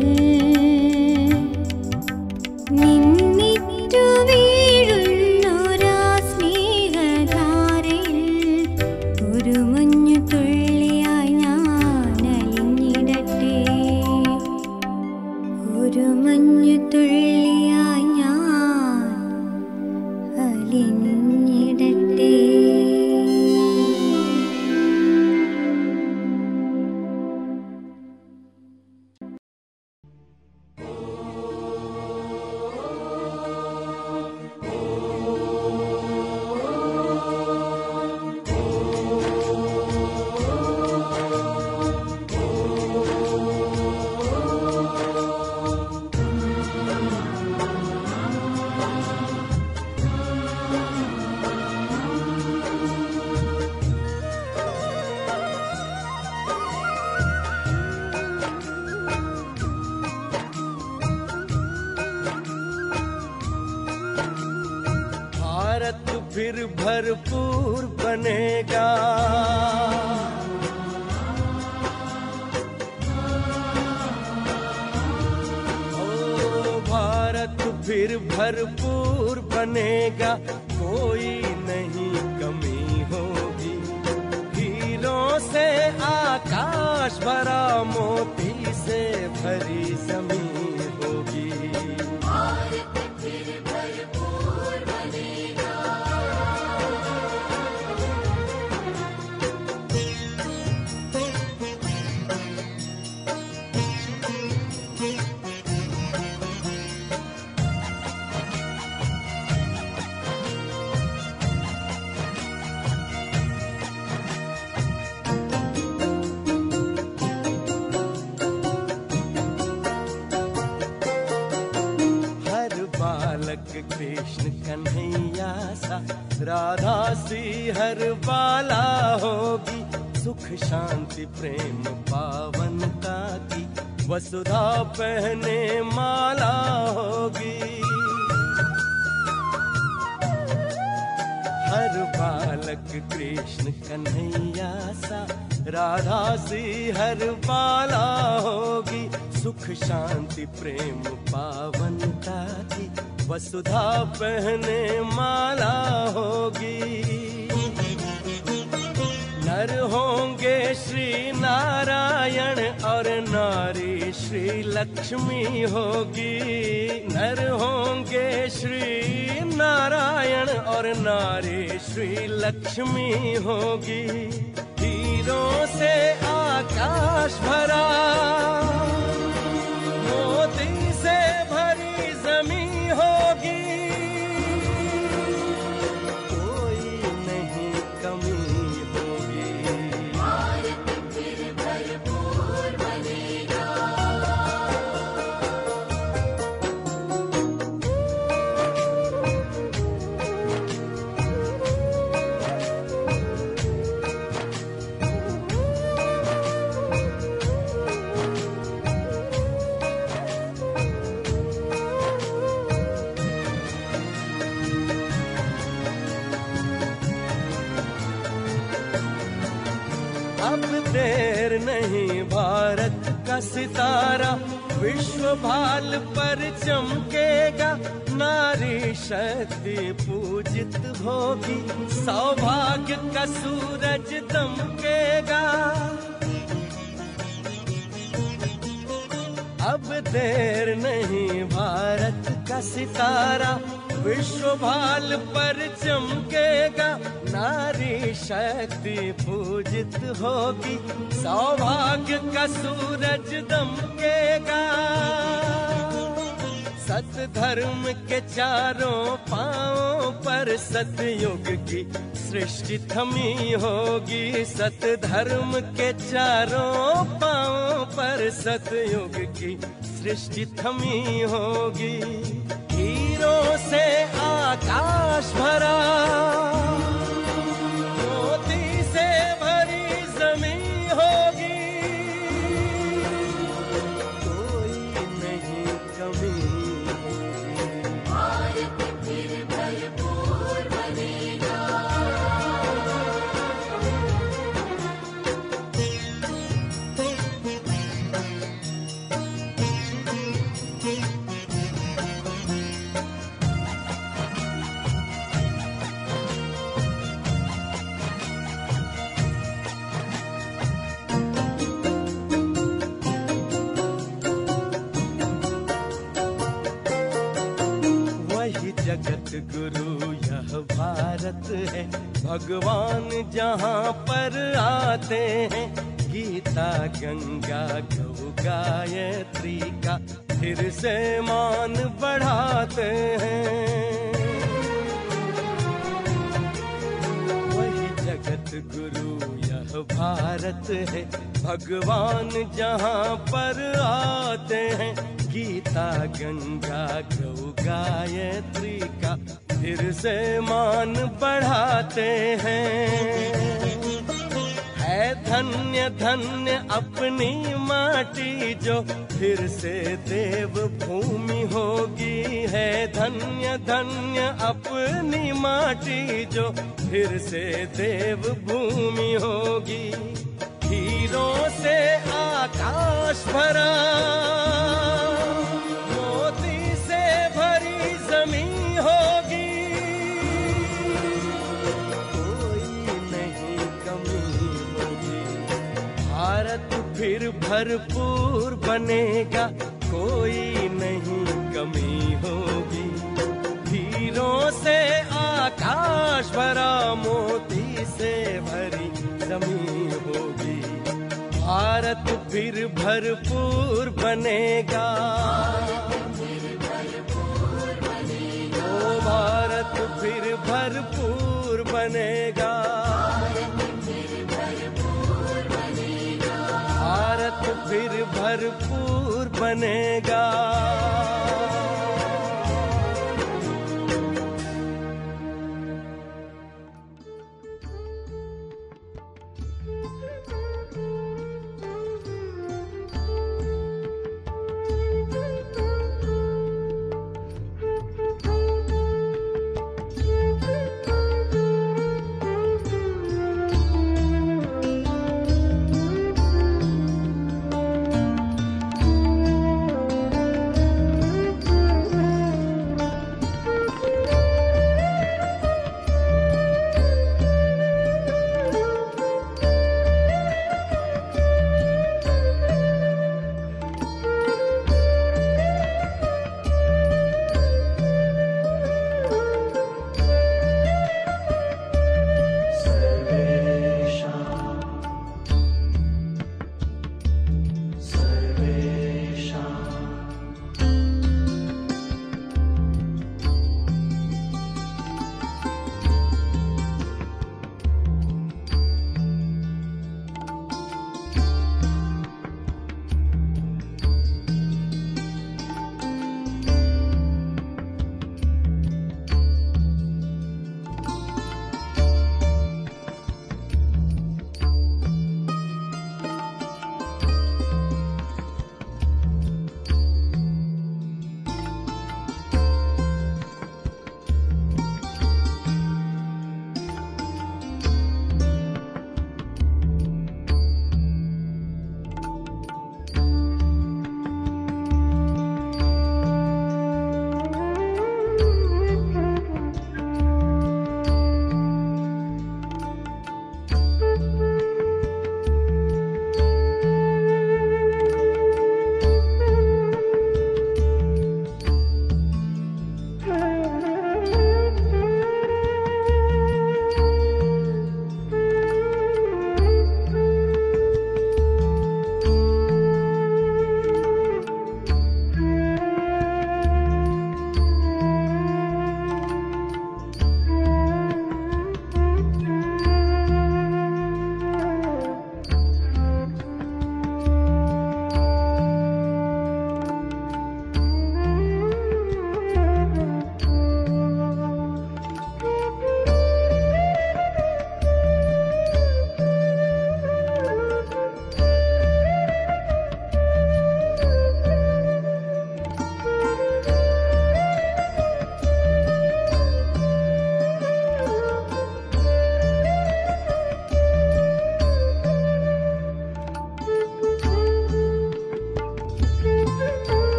നിന്നിട്ടു വീഴുന്നൊരാ സ്നേഹധാരയിൽ ഒരു മഞ്ഞു തുള്ളിയായി ഞാൻ ഒരു മഞ്ഞു തുള്ളിയായി ഞാൻ അലിഞ്ഞിടട്ടെ. फिर भरपूर बनेगा, ओ भारत फिर भरपूर बनेगा, कोई नहीं कमी होगी। हीरों से आकाश भरा, मोती से भरी जमीन होगी। भारत फिर भरपूर बनेगा। कृष्ण कन्हैया सा, राधा सी हर बाला होगी। सुख शांति प्रेम पावनता की, वसुधा पहने माला होगी। हर बालक कृष्ण कन्हैया सा, राधा सी हर बाला होगी। सुख शांति प्रेम पावनता की, वसुधा पहने माला होगी। नर होंगे श्री नारायण और नारी श्री लक्ष्मी होगी। नर होंगे श्री नारायण और नारी श्री लक्ष्मी होगी। हीरों से आकाश भरा, मोती से भरी जमीन होगी। कोई नहीं कमी होगी। भारत फिर भरपूर बनेगा। अब देर नहीं, भारत का सितारा विश्व भाल पर चमकेगा। नारी शक्ति पूजित होगी, सौभाग्य का सूरज दमकेगा। अब देर नहीं, भारत का सितारा विश्व भाल पर चमकेगा। नारी शक्ति पूजित होगी, सौभाग्य का सूरज दमकेगा। सत धर्म के चारों पांवों पर सतयुग की सृष्टि थमी होगी। सत धर्म के चारों पांवों पर सतयुग की सृष्टि थमी होगी। हीरों से आकाश भरा, मोती से भरी जमीन होगी। कोई नहीं कमी होगी। भारत फिर भरपूर बनेगा। जगत गुरु यह भारत है, भगवान जहाँ पर आते हैं, गीता गंगा गौ गायत्री का फिर से मान बढ़ाते हैं। वही जगत गुरु यह भारत है, भगवान जहाँ पर आते हैं, गीता गंगा गौ गायत्री का फिर से मान बढ़ाते हैं। है धन्य धन्य अपनी माटी जो फिर से देव भूमि होगी, है धन्य धन्य अपनी माटी जो फिर से देव भूमि होगी। हीरों से आकाश भरा, मोती से भरी जमीन होगी, कोई नहीं कमी होगी। भारत फिर भरपूर बनेगा, कोई नहीं कमी होगी। हीरों से आकाश भरा, मोती से भरी जमीन होगी। भारत फिर भरपूर बनेगा, ओ भारत फिर भरपूर बनेगा, भारत फिर भरपूर बनेगा।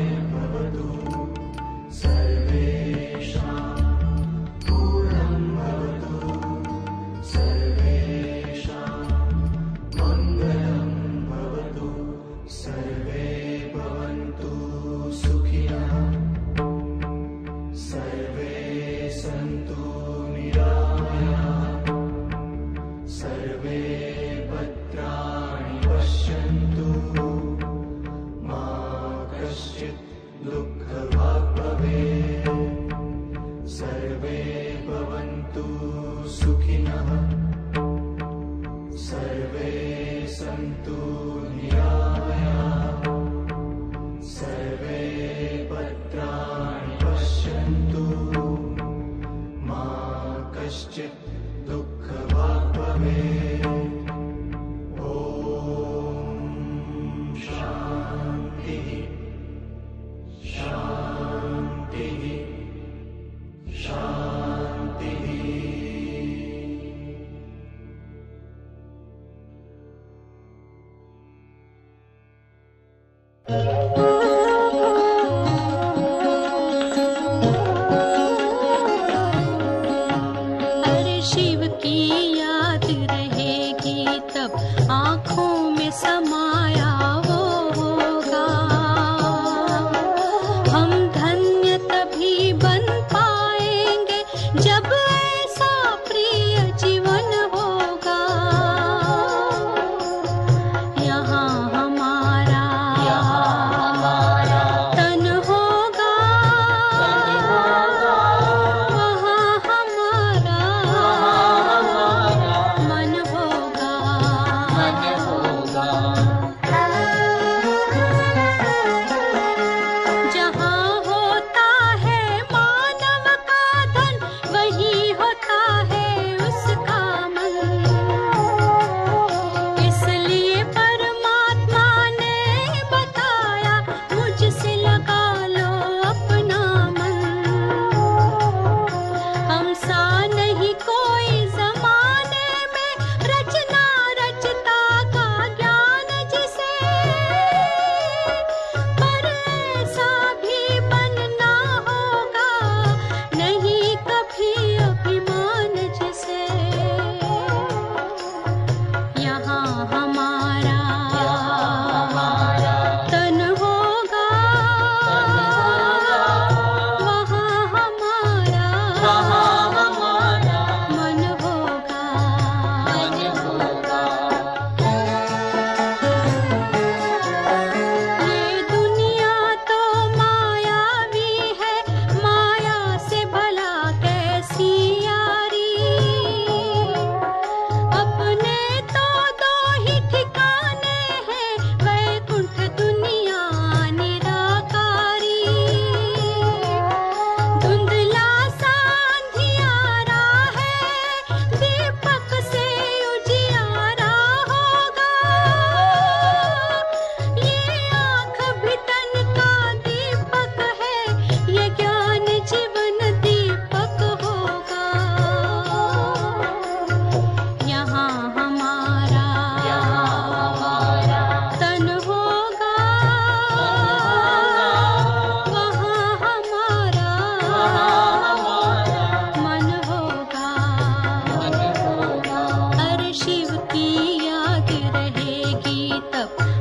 शिव की याद रहेगी तब